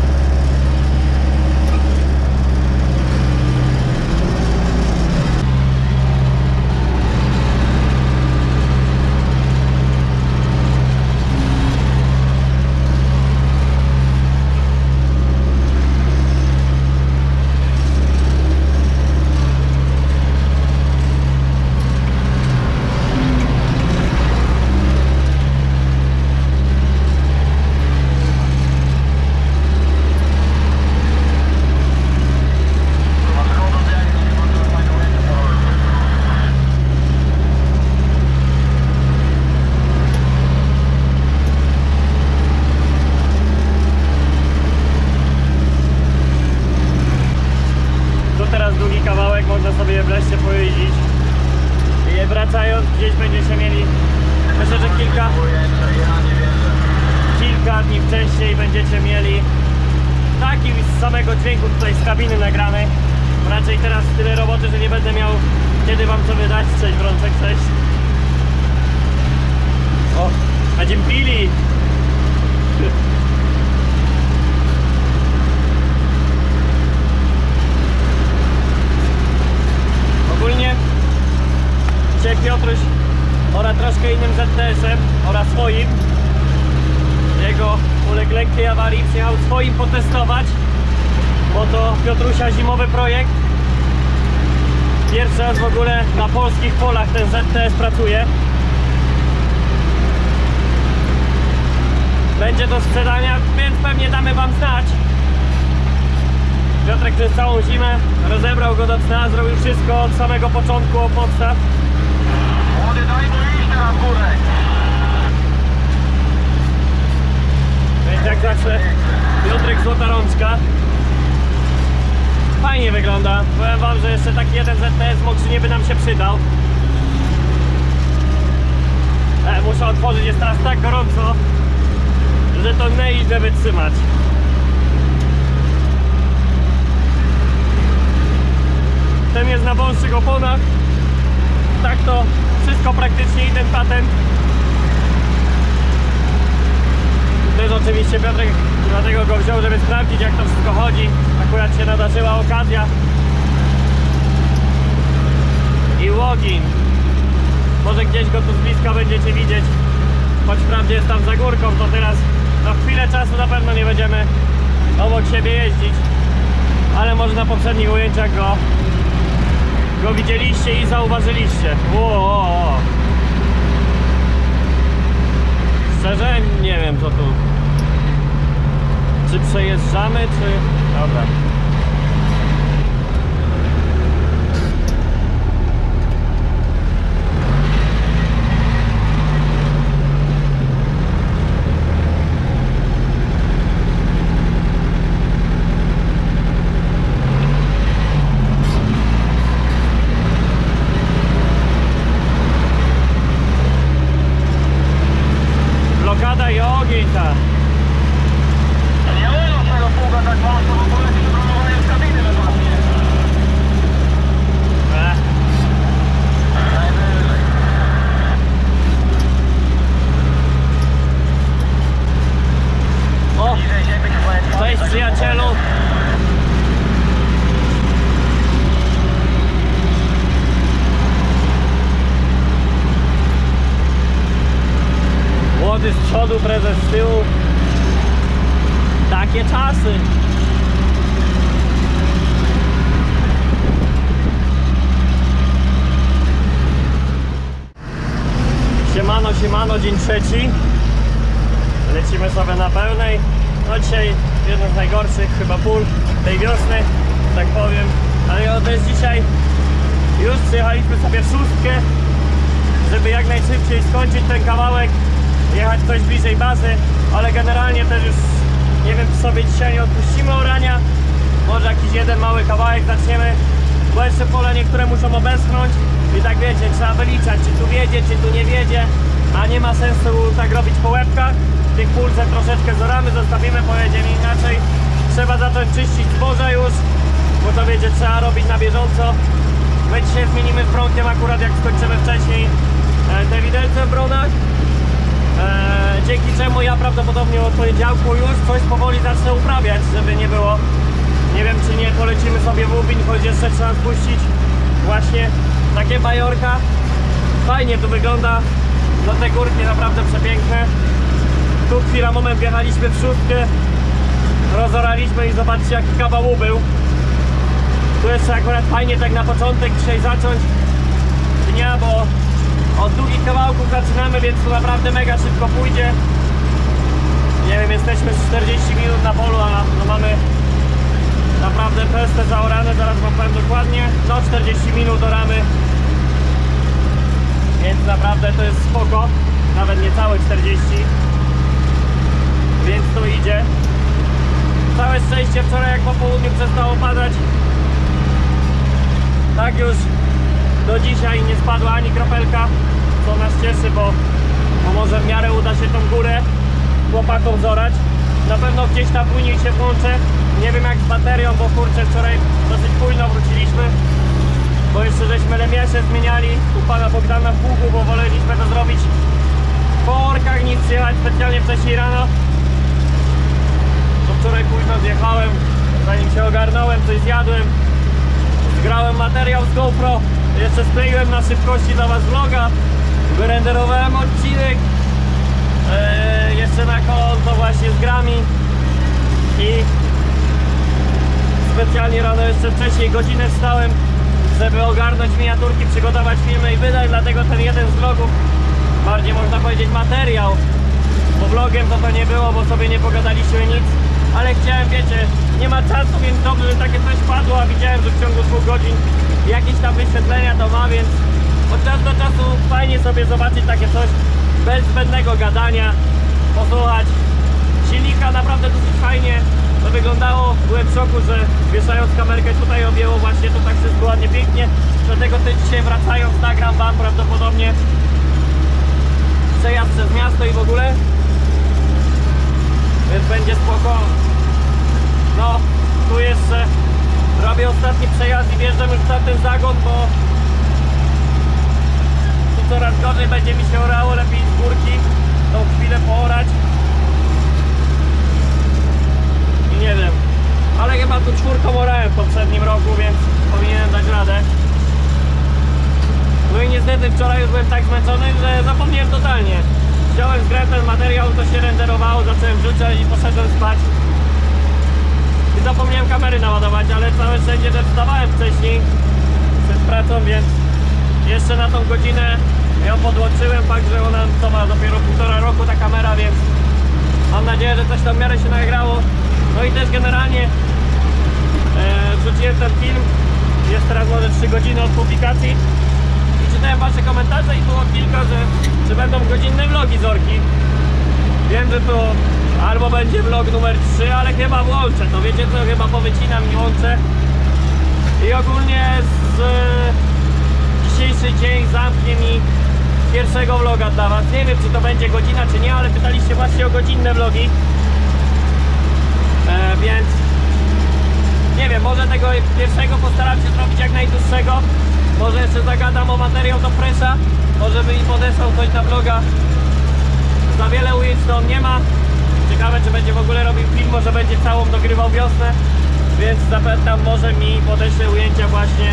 sobie wreszcie pojeździć. I wracając gdzieś będziecie mieli, myślę, że kilka dni wcześniej będziecie mieli traki z samego dźwięku tutaj z kabiny nagranej. Raczej teraz tyle roboty, że nie będę miał kiedy wam co wydać. Cześć Brączek, cześć. O, będziemy pili. Ogólnie dzisiaj Piotruś oraz troszkę innym ZTS-em oraz swoim. Jego uległ lekkiej awarii, przyjechał swoim potestować, bo to Piotrusia zimowy projekt. Pierwszy raz w ogóle na polskich polach ten ZTS pracuje. Będzie do sprzedania, więc pewnie damy wam znać. Piotrek przez całą zimę rozebrał go do dna, zrobił wszystko od samego początku, od podstaw. Młody, daj mu iść teraz w górę. Więc jak zawsze Piotrek złota rączka. Fajnie wygląda. Powiem wam, że jeszcze taki jeden ZTS mokrzy nie by nam się przydał. Muszę otworzyć, jest teraz tak gorąco, że to nie idzie wytrzymać. Ten jest na wąższych oponach. Tak to wszystko praktycznie identyczny. Też oczywiście Piotrek dlatego go wziął, żeby sprawdzić, jak to wszystko chodzi. Akurat się nadarzyła okazja. I Łogin. Może gdzieś go tu z bliska będziecie widzieć. Choć wprawdzie jest tam za górką, to teraz na chwilę czasu na pewno nie będziemy obok siebie jeździć. Ale może na poprzednich ujęciach go widzieliście i zauważyliście. Szczerze nie wiem co tu. Czy przejeżdżamy, czy... Dobra. Blokada i ogień ta. Nie wolno tego pługa tak mocno, bo poleci spróbowanie z kabiny wypadnie. Najwyżej. O! Niżej ziemi chyba jest Cześć mocno. przyjacielu! Młody z przodu, prezes z tyłu. Takie czasy. Siemano, siemano, dzień trzeci. Lecimy sobie na pełnej. No dzisiaj jeden z najgorszych chyba pól tej wiosny, tak powiem. Ale też dzisiaj już przyjechaliśmy sobie w szóstkę, żeby jak najszybciej skończyć ten kawałek, jechać coś bliżej bazy, ale generalnie też już nie wiem, czy sobie dzisiaj nie odpuścimy orania. Może jakiś jeden mały kawałek zaczniemy, bo jeszcze pole niektóre muszą obeschnąć i tak wiecie, trzeba wyliczać, czy tu wiedzie, czy tu nie wiedzie, a nie ma sensu tak robić po łebkach. Tych pólce troszeczkę zoramy, zostawimy, pojedziemy inaczej. Trzeba zacząć czyścić zboże już, bo to wiecie, trzeba robić na bieżąco. My dzisiaj zmienimy z prądkiem akurat jak skończymy wcześniej te widelce w bronach. Dzięki czemu ja prawdopodobnie od poniedziałku już coś powoli zacznę uprawiać, żeby nie było. Nie wiem, czy nie polecimy sobie w Łubin, choć jeszcze trzeba spuścić właśnie takie bajorka. Fajnie tu wygląda, no te górki naprawdę przepiękne. Tu chwila, moment wjechaliśmy w szóstkę, rozoraliśmy i zobaczcie jaki kawał był. Tu jeszcze akurat fajnie tak na początek dzisiaj zacząć dnia, bo od długich kawałków zaczynamy, więc tu naprawdę mega szybko pójdzie. Nie wiem, jesteśmy 40 minut na polu, a no mamy naprawdę pestę zaorane, zaraz wam powiem dokładnie. No 40 minut oramy, więc naprawdę to jest spoko, nawet nie całe 40. Więc to idzie. Całe szczęście wczoraj jak po południu przestało padać, tak już do dzisiaj nie spadła ani kropelka, co nas cieszy, bo może w miarę uda się tą górę chłopakom zorać. Na pewno gdzieś tam później się włączę, Nie wiem jak z baterią, bo kurczę wczoraj dosyć późno wróciliśmy, bo jeszcze żeśmy lemiesze zmieniali u pana Bogdana w Bugu, bo woleliśmy to zrobić po orkach niż przyjechać specjalnie wcześniej rano. To wczoraj późno zjechałem, zanim się ogarnąłem, coś zjadłem, zgrałem materiał z GoPro, jeszcze skleiłem na szybkości dla was vloga, wyrenderowałem odcinek, jeszcze na konto właśnie z grami i specjalnie rano jeszcze wcześniej godzinę wstałem, żeby ogarnąć miniaturki, przygotować filmy i wydać, dlatego ten jeden z vlogów, bardziej można powiedzieć materiał, bo vlogiem to nie było, bo sobie nie pogadaliśmy nic, ale chciałem, wiecie, nie ma czasu, więc dobrze, że takie coś padło, a widziałem, że w ciągu 2 godzin jakieś tam wyświetlenia to ma, więc od czasu do czasu fajnie sobie zobaczyć takie coś bez zbędnego gadania, posłuchać silnika, naprawdę dosyć fajnie to wyglądało. Byłem w szoku, że wieszając kamerkę tutaj objęło właśnie to tak wszystko ładnie, pięknie, dlatego też dzisiaj wracając nagram wam prawdopodobnie przejazd przez miasto i w ogóle, więc będzie spoko. No, tu jeszcze robię ostatni przejazd i wjeżdżam już na ten zagon, bo tu coraz gorzej będzie mi się orało, lepiej z górki tą chwilę poorać. I nie wiem, ale chyba tu 4 orałem w poprzednim roku, więc powinienem dać radę. No i niestety wczoraj już byłem tak zmęczony, że zapomniałem totalnie. Wziąłem, zgrałem ten materiał, to się renderowało, zacząłem wrzucać i poszedłem spać. I zapomniałem kamery naładować, ale całe szczęście też wstawałem wcześniej przed pracą, więc jeszcze na tą godzinę ją podłączyłem, fakt, że ona to ma dopiero 1,5 roku ta kamera, więc mam nadzieję, że coś tam w miarę się nagrało. No i też generalnie wrzuciłem ten film, jest teraz może 3 godziny od publikacji i czytałem wasze komentarze i było kilka, że czy będą godzinne vlogi z orki. Wiem, że to albo będzie vlog numer 3, ale chyba włączę, to wiecie co, chyba powycinam i włączę. I ogólnie dzisiejszy dzień zamknie mi pierwszego vloga dla was. Nie wiem, czy to będzie godzina, czy nie, ale pytaliście właśnie o godzinne vlogi. Więc nie wiem, może tego pierwszego postaram się zrobić jak najdłuższego. Może jeszcze zagadam o materiał do Fresha, może by mi podesłał coś na vloga. Za wiele ujęć to on nie ma. Ciekawe, czy będzie w ogóle robił film, może będzie całą dogrywał wiosnę, więc zapytam, może mi podeśle ujęcia właśnie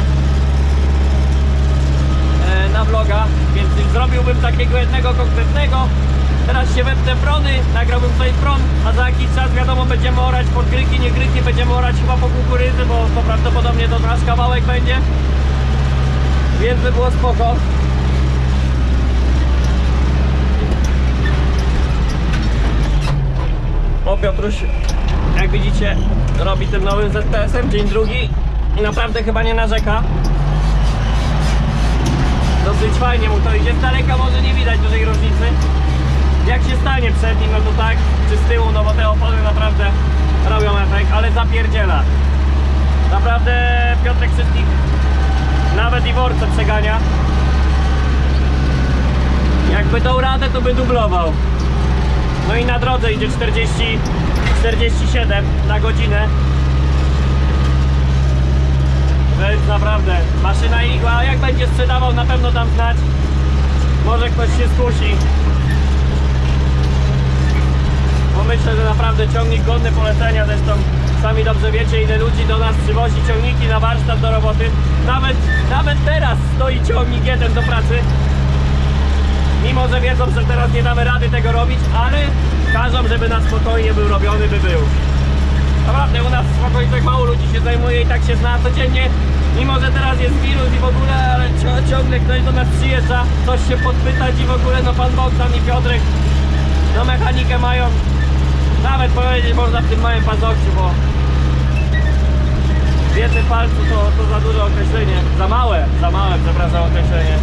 na vloga, więc zrobiłbym takiego jednego konkretnego. Teraz się wepnę prony, nagrałbym tutaj pron, a za jakiś czas wiadomo będziemy orać pod gryki, nie gryki, będziemy orać chyba po kukurydzy, bo to prawdopodobnie to nasz kawałek będzie, więc by było spoko. O, Piotruś, jak widzicie, robi tym nowym ZTS-em, dzień drugi i naprawdę chyba nie narzeka. Dosyć fajnie mu to idzie, z daleka może nie widać dużej różnicy. Jak się stanie przed nim, no to tak, czy z tyłu, no bo te opony naprawdę robią efekt, ale zapierdziela. Naprawdę Piotrek wszystkich, nawet i w orce przegania. Jakby dał radę, to by dublował. No i na drodze idzie 47 na godzinę. Więc naprawdę maszyna igła, a jak będzie sprzedawał, na pewno dam znać. Może ktoś się skusi. Bo myślę, że naprawdę ciągnik godny polecenia. Zresztą sami dobrze wiecie, ile ludzi do nas przywozi ciągniki na warsztat do roboty. Nawet teraz stoi ciągnik jeden do pracy. Mimo że wiedzą, że teraz nie damy rady tego robić, ale każą, żeby na spokojnie był robiony, by był. Naprawdę u nas spokojnie tak mało ludzi się zajmuje i tak się zna codziennie. Mimo że teraz jest wirus i w ogóle, ale ciągle ktoś do nas przyjeżdża, coś się podpytać i w ogóle, no pan Bogdan i Piotrek, no mechanikę mają, nawet powiedzieć można w tym małym paznokciu, bo w jednym palcu to za duże określenie, za małe, przepraszam, określenie.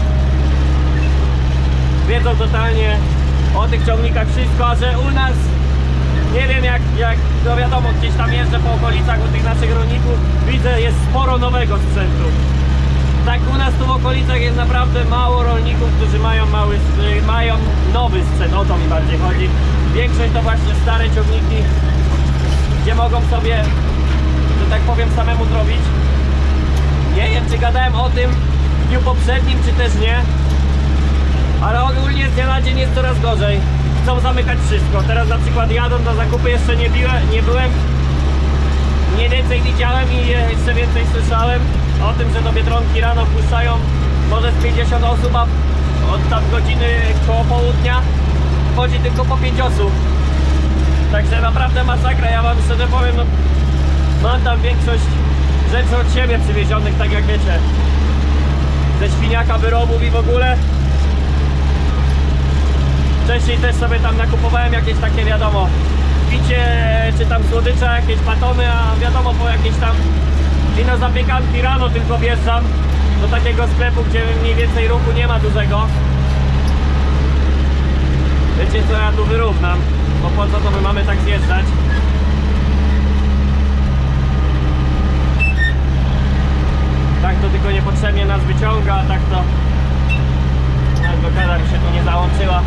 Wiedzą totalnie o tych ciągnikach wszystko, a że u nas, nie wiem jak no wiadomo, gdzieś tam jeżdżę po okolicach u tych naszych rolników, widzę, jest sporo nowego sprzętu. Tak u nas tu w okolicach jest naprawdę mało rolników, którzy mają nowy sprzęt, o to mi bardziej chodzi. Większość to właśnie stare ciągniki, gdzie mogą sobie tak powiem, samemu zrobić. Nie wiem, czy gadałem o tym w dniu poprzednim, czy też nie. Ale ogólnie z dnia na dzień jest coraz gorzej. Chcą zamykać wszystko. Teraz na przykład jadąc na zakupy jeszcze nie byłem. Mniej więcej widziałem i jeszcze więcej słyszałem o tym, że do Biedronki rano wpuszczają może z 50 osób, a od tam godziny koło południa wchodzi tylko po 5 osób. Także naprawdę masakra. Ja wam szczerze powiem, no, mam tam większość rzeczy od siebie przywiezionych, tak jak wiecie, ze świniaka, wyrobów i w ogóle. Wcześniej też sobie tam nakupowałem jakieś takie, wiadomo, picie, czy tam słodycze, jakieś batony, a wiadomo, po jakieś tam wino zapiekanki rano tylko wjeżdżam do takiego sklepu, gdzie mniej więcej ruchu nie ma dużego. Wiecie co, ja tu wyrównam, bo po co to my mamy tak zjeżdżać? Tak to tylko niepotrzebnie nas wyciąga, a tak to blokada mi się tu nie załączyła.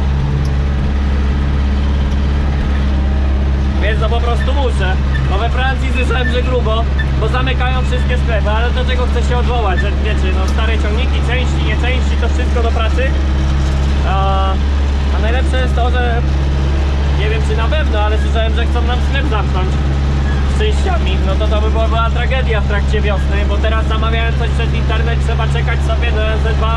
Więc no po prostu muszę. No we Francji słyszałem, że grubo, bo zamykają wszystkie sklepy, ale do czego chcę się odwołać, że wiecie, no stare ciągniki, części, nie części, to wszystko do pracy. A najlepsze jest to, że nie wiem czy na pewno, ale słyszałem, że chcą nam sklep zamknąć z częściami. No to by była tragedia w trakcie wiosny, bo teraz zamawiałem coś przez internet, trzeba czekać sobie na NZ2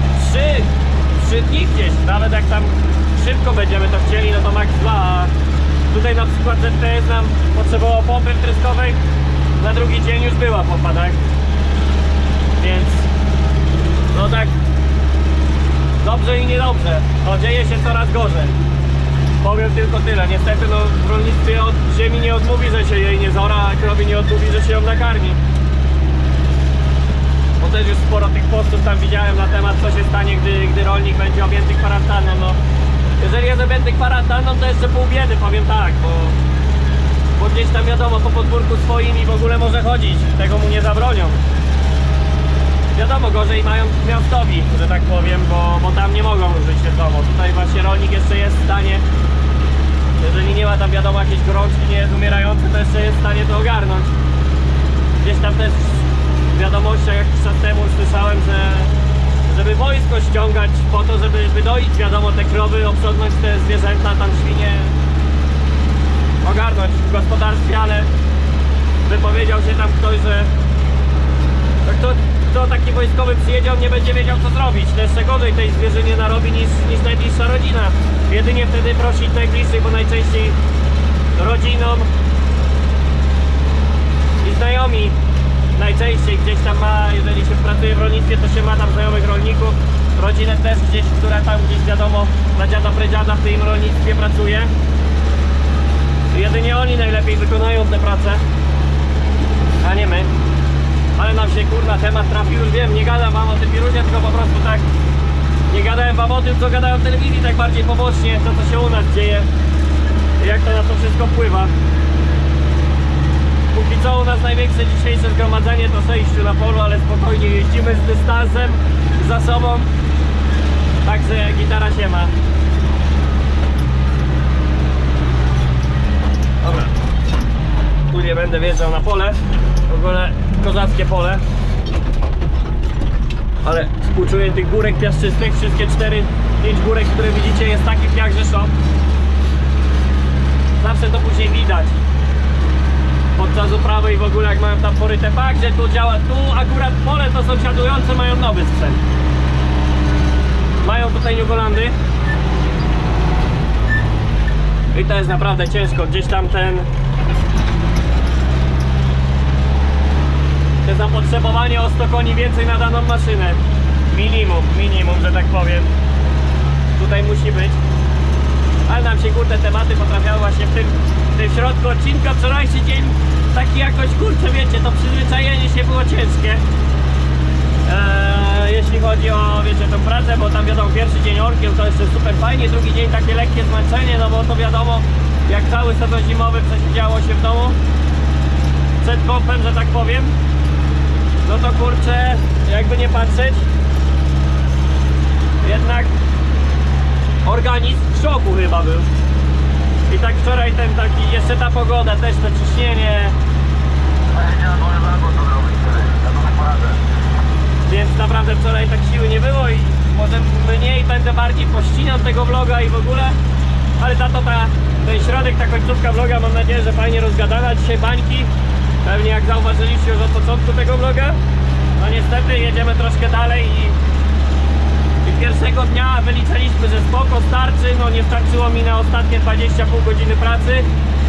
3 dni gdzieś. Nawet jak tam szybko będziemy to chcieli, no to max 2, a tutaj na przykład ZTS nam potrzebował pompy wtryskowej, na drugi dzień już była pompa, tak? Więc no tak dobrze i niedobrze, no dzieje się coraz gorzej. Powiem tylko tyle, niestety no w rolnictwie od ziemi nie odmówi, że się jej nie zora, a krowie nie odmówi, że się ją nakarmi. Bo też już sporo tych postów tam widziałem na temat, co się stanie, gdy rolnik będzie objęty kwarantanną. No, jeżeli jest objęty kwarantanną, to jeszcze pół biedy, powiem tak, bo gdzieś tam wiadomo, po podwórku swoim i w ogóle może chodzić, tego mu nie zabronią. Wiadomo, gorzej mają miastowi, że tak powiem, bo tam nie mogą żyć się w domu. Tutaj właśnie rolnik jeszcze jest w stanie, jeżeli nie ma tam wiadomo jakiejś gorączki, nie jest umierający, to jeszcze jest w stanie to ogarnąć. Gdzieś tam też w wiadomościach jakiś czas temu słyszałem, że żeby wojsko ściągać po to, żeby wydoić wiadomo te krowy, obciągnąć te zwierzęta, tam świnie, ogarnąć w gospodarstwie, ale wypowiedział się tam ktoś, że kto taki wojskowy przyjedzie, on nie będzie wiedział co zrobić. To jeszcze gorzej tej zwierzynie narobi niż najbliższa rodzina. Jedynie wtedy prosić najbliższych, bo najczęściej rodziną i znajomi najczęściej gdzieś tam ma, jeżeli się pracuje w rolnictwie, to się ma tam znajomych rolników, rodzinę też gdzieś, która tam gdzieś wiadomo na dziada predziada w tym rolnictwie pracuje. Jedynie oni najlepiej wykonają tę pracę, a nie my. Ale nam się kurna temat trafił, już wiem, nie gadam wam o tym wirusie, tylko po prostu tak nie gadałem wam o tym, co gadają w telewizji, tak bardziej pobocznie, to co się u nas dzieje, jak to na to wszystko wpływa. Póki co u nas największe dzisiejsze zgromadzenie to 6 na polu, ale spokojnie jeździmy z dystansem za sobą, także gitara się ma. Dobra, tu nie będę wjeżdżał na pole, w ogóle kozackie pole, ale współczuję tych górek piaszczystych, wszystkie 4-5 górek, które widzicie, jest taki piach, że szok. Zawsze to później widać podczas uprawy i w ogóle jak mają tam poryte fakt, że tu działa, tu akurat pole to sąsiadujące mają nowy sprzęt. Mają tutaj New Hollandy i to jest naprawdę ciężko, gdzieś tam te zapotrzebowanie o 100 koni więcej na daną maszynę. Minimum, że tak powiem. Tutaj musi być. Ale nam się kurde tematy potrafiały właśnie w tym środku odcinka. Wczorajszy dzień taki jakoś kurczę, wiecie, to przyzwyczajenie się było ciężkie. Jeśli chodzi o, wiecie, tą pracę, bo tam wiadomo, pierwszy dzień orkiem to jeszcze super fajnie, drugi dzień takie lekkie zmęczenie, no bo to wiadomo, jak cały sezon zimowy przesiedziało się w domu przed kompem, że tak powiem, no to kurczę, jakby nie patrzeć, jednak organizm w szoku chyba był. I tak wczoraj ten taki, jeszcze ta pogoda też, to ciśnienie. będę bardziej pościnał tego vloga i w ogóle. Ale za to ten środek, ta końcówka vloga, mam nadzieję, że fajnie rozgadana. Dzisiaj bańki, pewnie jak zauważyliście już od początku tego vloga. No niestety jedziemy troszkę dalej i pierwszego dnia wyliczyliśmy, że spoko, starczy. No nie starczyło mi na ostatnie 20,5 godziny pracy.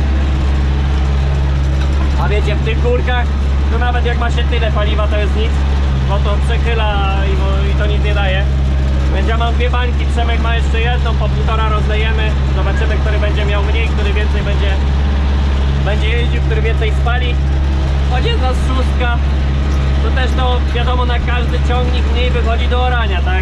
A wiecie, w tych górkach, no nawet jak ma się tyle paliwa, to jest nic, bo to przechyla i to nic nie daje. Więc ja mam dwie bańki, Przemek ma jeszcze jedną, po 1,5 rozlejemy. Zobaczymy, który będzie miał mniej, który więcej będzie jeździł, który więcej spali. Choć jest nas 6, to też to wiadomo, na każdy ciągnik mniej wychodzi do orania, tak?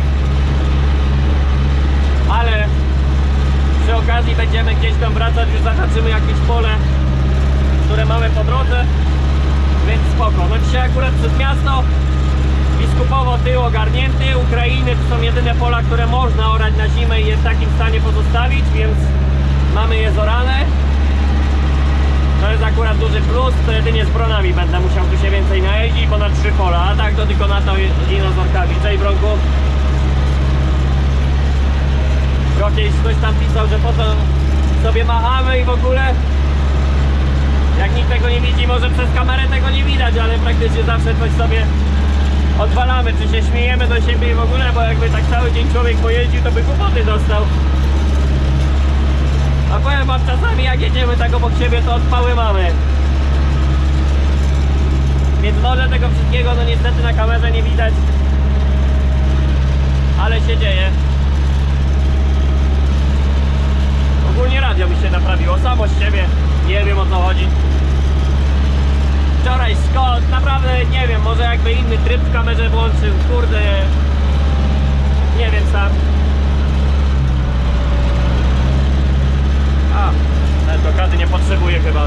Ale przy okazji będziemy gdzieś tam wracać, już zahaczymy jakieś pole, które mamy po drodze, więc spoko. No dzisiaj akurat przez miasto, Biskupowo tył ogarnięty, Ukrainy to są jedyne pola, które można orać na zimę i je w takim stanie pozostawić, więc mamy je zorane. To jest akurat duży plus, to jedynie z bronami będę musiał tu się więcej najeździć, bo na 3 pola, a tak to tylko na to i z orkami. Cześć Bronku. Kiedyś ktoś tam pisał, że po co sobie machamy i w ogóle. Jak nikt tego nie widzi, może przez kamerę tego nie widać, ale praktycznie zawsze coś sobie odwalamy, czy się śmiejemy do siebie i w ogóle, bo jakby tak cały dzień człowiek pojeździł, to by głupoty dostał. A powiem wam, czasami jak jedziemy tak obok siebie, to odpały mamy. Więc może tego wszystkiego, no niestety na kamerze nie widać, ale się dzieje. Ogólnie radio mi się naprawiło, samo z siebie, nie wiem o co chodzi. Wczoraj Scott, naprawdę nie wiem, może jakby inny tryb w kamerze włączył, kurde, nie wiem sam. Ten blokady nie potrzebuje chyba.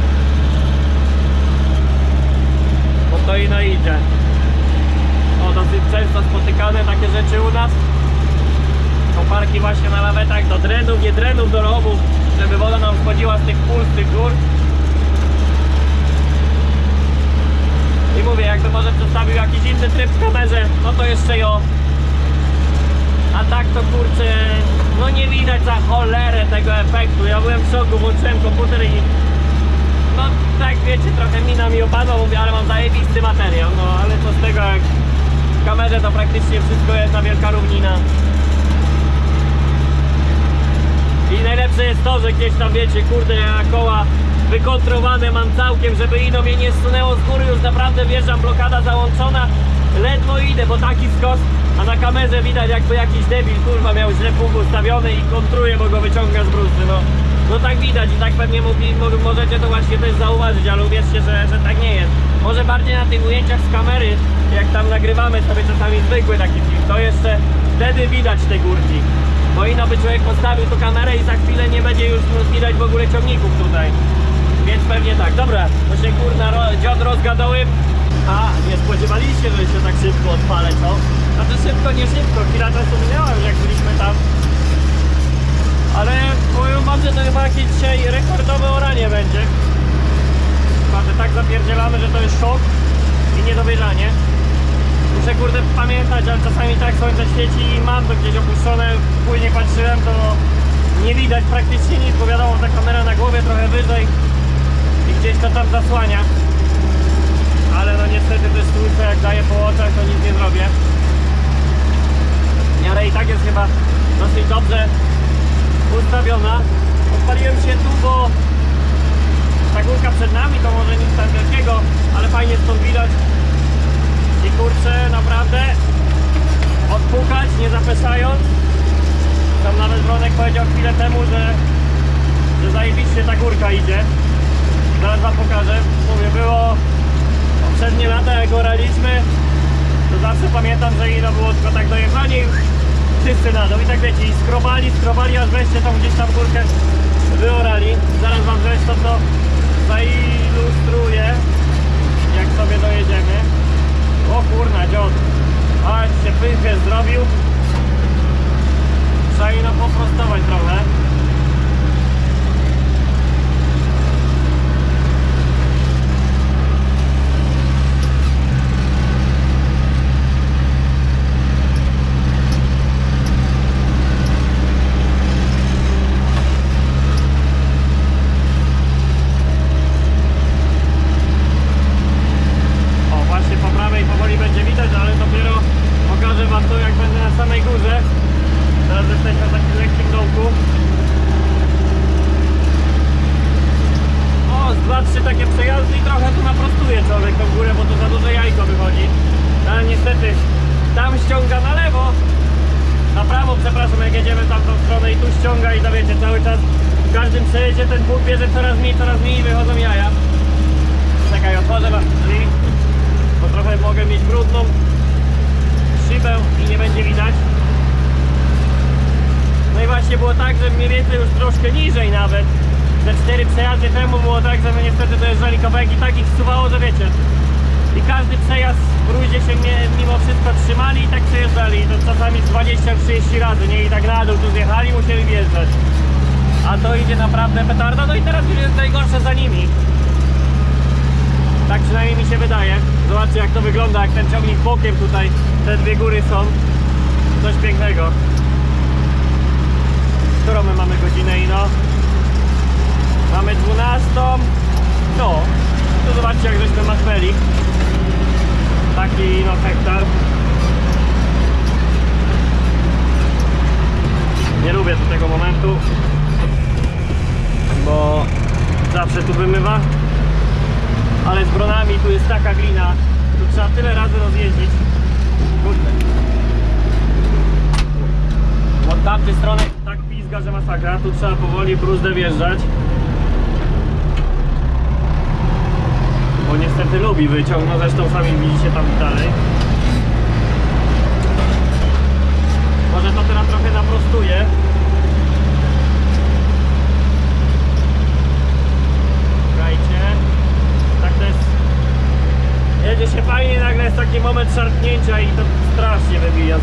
Bo to i no idzie. O, dosyć często spotykane takie rzeczy u nas. Koparki właśnie na lawetach do drenów, nie drenów, do rowów, żeby woda nam wchodziła z tych pól, z tych gór. I mówię, jakby może przedstawił jakiś inny tryb w kamerze, no to jeszcze jo. A tak to kurczę, no nie widać za cholerę tego efektu. Ja byłem w szoku, włączyłem komputer i no tak wiecie, trochę mina mi opadła, mówię, ale mam zajebisty materiał. No ale co z tego, jak w kamerze to praktycznie wszystko jedna wielka równina. I najlepsze jest to, że gdzieś tam wiecie, kurde, ja koła wykontrowane mam całkiem, żeby ino mnie nie zsunęło z góry, już naprawdę wjeżdżam, blokada załączona, ledwo idę, bo taki skos, a na kamerze widać jakby jakiś debil, kurwa, miał źle pług ustawiony i kontruje, bo go wyciąga z bruzdy, no tak widać i tak pewnie możecie to właśnie też zauważyć, ale uwierzcie, że tak nie jest. Może bardziej na tych ujęciach z kamery, jak tam nagrywamy sobie czasami zwykły taki film, to jeszcze wtedy widać te górki. Bo ino by człowiek postawił tu kamerę i za chwilę nie będzie już widać w ogóle ciągników tutaj. Więc pewnie tak. Dobra, to się kurna dziad rozgadałem. A, nie spodziewaliście, że się tak szybko odpalę, co? Znaczy szybko, nie szybko, chwila czasu minęła już jak byliśmy tam. Ale powiem wam, że to chyba jakieś dzisiaj rekordowe oranie będzie. Chyba, że tak zapierdzielamy, że to jest szok i niedowierzanie. Muszę kurde pamiętać, ale czasami tak słońce świeci i mam to gdzieś opuszczone. Później patrzyłem, to nie widać praktycznie nic, bo wiadomo, ta kamera na głowie trochę wyżej i gdzieś to tam zasłania. Ale no niestety też słońce jak daje po oczach, to nic nie zrobię. Miara i tak jest chyba dosyć dobrze ustawiona. Odpaliłem się tu, bo ta górka przed nami to może nic tam wielkiego, ale fajnie stąd widać. I kurczę, naprawdę odpukać, nie zapeszając. Tam nawet Bronek powiedział chwilę temu, że zajebiście ta górka idzie. Zaraz wam pokażę. Mówię, było poprzednie lata, jak oraliśmy, to zawsze pamiętam, że ino było tylko tak dojechanie i wszyscy na dół. I tak wiecie, i skrobali, aż wreszcie tam gdzieś tam górkę wyorali. Zaraz wam zresztą to zailustruję, jak sobie dojedziemy. O kurna, dziot. A się pynkę zrobił. Trzeba ino poprostować trochę. i trochę tu naprostuje człowiek tą górę, bo tu za duże jajko wychodzi. Ale niestety tam ściąga na lewo, na prawo, przepraszam, jak jedziemy tam tą stronę i tu ściąga i to wiecie, cały czas w każdym przejeździe ten pług bierze coraz mniej i wychodzą jaja. Czekaj, otworzę wam drzwi, bo trochę mogę mieć brudną szybę i nie będzie widać. No i właśnie było tak, że mniej więcej już troszkę niżej nawet, te 4 przejazdy temu było tak, że my niestety dojeżdżali kawałek i tak ich zsuwało, że wiecie, i każdy przejazd w Ruździe się mimo wszystko trzymali i tak przejeżdżali, to czasami z 20-30 razy, nie? I tak na dół tu zjechali, musieli wjeżdżać. A to idzie naprawdę petarda, no i teraz już jest najgorsze za nimi. Tak przynajmniej mi się wydaje. Zobaczcie, jak to wygląda, jak ten ciągnik bokiem tutaj, te dwie góry są. Coś pięknego. Którą my mamy godzinę i no? Mamy 12. No, to zobaczcie, jak żeśmy machnęli. Taki no hektar. Nie lubię tu tego momentu, bo zawsze tu wymywa. Ale z bronami tu jest taka glina, tu trzeba tyle razy rozjeździć. Kurde. Od tamtej strony tak pizga, że masakra. Tu trzeba powoli bruzdę wjeżdżać. Bo niestety lubi wyciąg, no zresztą sami widzicie tam dalej. Może to teraz trochę naprostuje. Słuchajcie. Tak to jest. Jedzie się fajnie, nagle jest taki moment szarpnięcia i to strasznie wybija.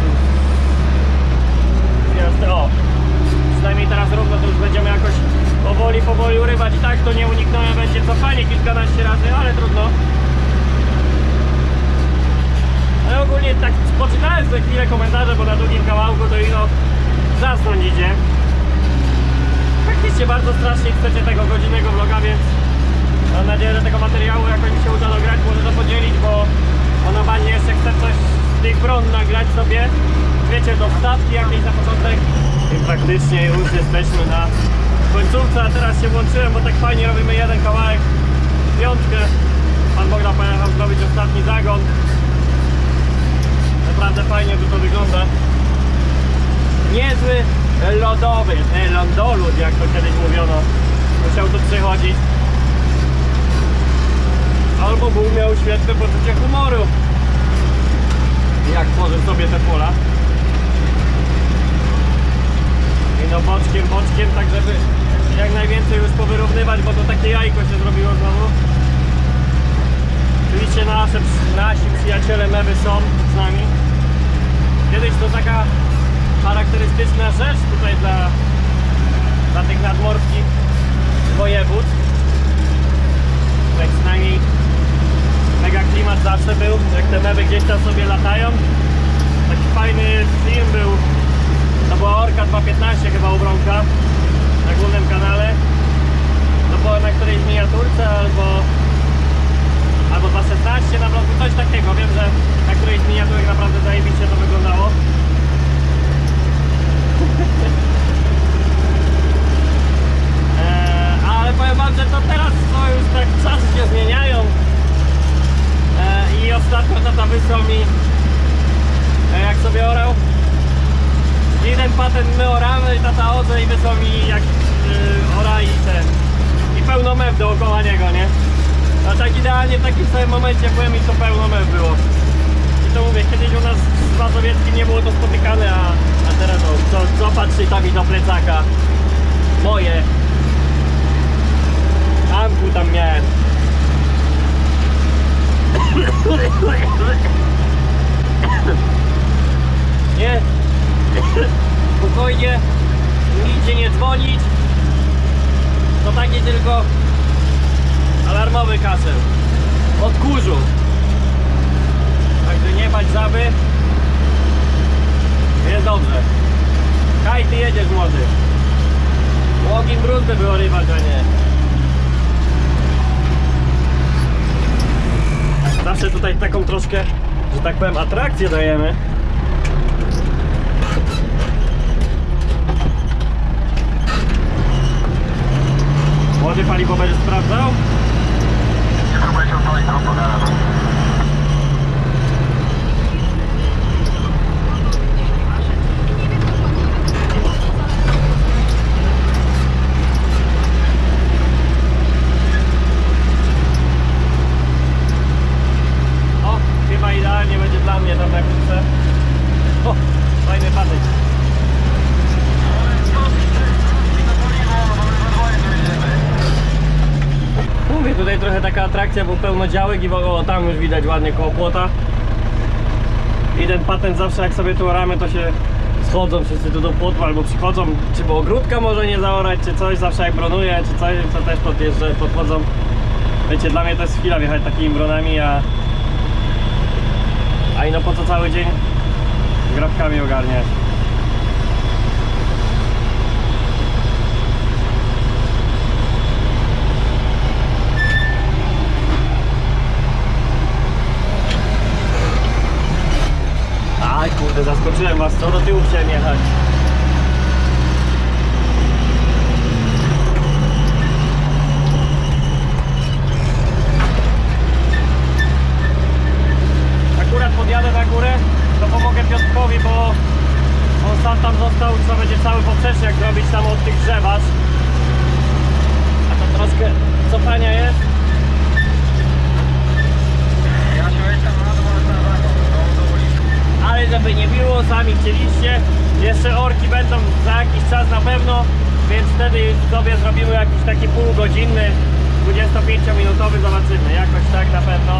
O! Przynajmniej teraz równo to już będziemy jakoś powoli urywać i tak to nie uniknąłem, będzie cofanie kilkanaście razy, ale trudno. Ale ogólnie tak poczytałem za chwilę komentarze, bo na drugim kawałku to ino zasnąć idzie. Faktycznie bardzo strasznie chcecie tego godzinnego vloga, więc mam nadzieję, że tego materiału jakoś mi się uda dograć, może to podzielić, bo ona pani jeszcze chce coś z tych bron nagrać sobie. Wiecie, do wstawki jakiejś na początek. I praktycznie już jesteśmy na końcówce, a teraz się włączyłem, bo tak fajnie robimy jeden kawałek, piątkę. Pan Bogdan pojechał zrobić ostatni zagon. Naprawdę fajnie tu to wygląda. Niezły lodowy, lądolud, jak to kiedyś mówiono. Musiał tu przychodzić. Albo był miał świetne poczucie humoru, jak tworzył sobie te pola. I no boczkiem, tak żeby jak najwięcej już powyrównywać, bo to takie jajko się zrobiło znowu. Oczywiście nasi przyjaciele mewy są z nami. Kiedyś to taka charakterystyczna rzecz tutaj dla tych nadmorskich województw. Tutaj przynajmniej mega klimat zawsze był, jak te mewy gdzieś tam sobie latają. Taki fajny film był. To była Orka 2.15 chyba u Bronka na głównym kanale. To było na którejś miniaturce albo 2.16 na Bronku, coś takiego. Wiem, że na którejś miniaturek naprawdę zajebiście to wyglądało. Ale powiem wam, że to teraz to już tak czasy się zmieniają. I ostatnio tata wysłał mi, jak sobie orał. Jeden patent my oramy i tata odze i wysłał mi jak ora i pełno mew dookoła niego, nie? A tak idealnie w takim samym momencie byłem i to pełno mew było. I to mówię, kiedyś u nas w Mazowieckim nie było to spotykane, a teraz no, co patrzy tam i do plecaka. Moje. Amku tam miałem. Nie? Spokojnie, nigdzie nie dzwonić. To taki tylko alarmowy kaszel od kurzu. Także nie bać żaby. Jest dobrze. Kaj, ty jedziesz, młody. Ogień brudny wyorywać, a nie. Zawsze tutaj taką troszkę, że tak powiem, atrakcję dajemy. Młody paliwo będzie sprawdzał? atrakcja, bo pełno działek i o, tam już widać ładnie koło płota. I ten patent zawsze jak sobie tu oramy, to się schodzą wszyscy tu do płotu albo przychodzą, czy bo ogródka może nie zaorać, czy coś, zawsze jak bronuje, czy coś, to też podchodzą. Wiecie, dla mnie to jest chwila wjechać takimi bronami, a ino po co cały dzień grabkami ogarniać. Aj kurde, zaskoczyłem was, co do tyłu chciałem jechać. Akurat podjadę na górę, to pomogę Piotrkowi, bo on sam tam został, trzeba będzie cały poprzeczniak zrobić tam od tych drzew aż. A to troszkę cofania jest. Ja się wejdę na dół, ale na zakon, do ulicy. Ale żeby nie było, sami chcieliście, jeszcze orki będą za jakiś czas na pewno, więc wtedy sobie zrobimy jakiś taki półgodzinny, 25-minutowy, zobaczymy, jakoś tak na pewno.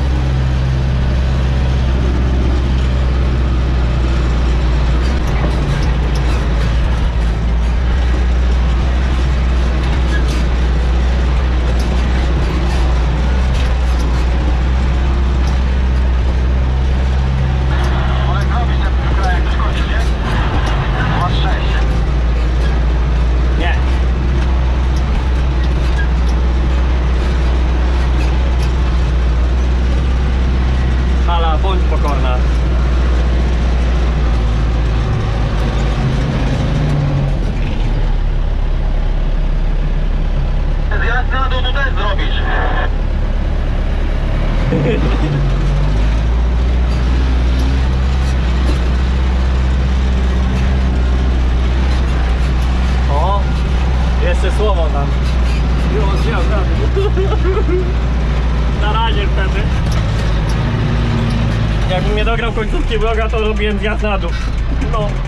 Nie. Hala, bądź pokorna. Zjazd na dół tu też zrobisz. O, jeszcze słowo tam. Na razie wtedy. Jakbym nie dograł końcówki vloga, to robiłem zjazd na dół. No.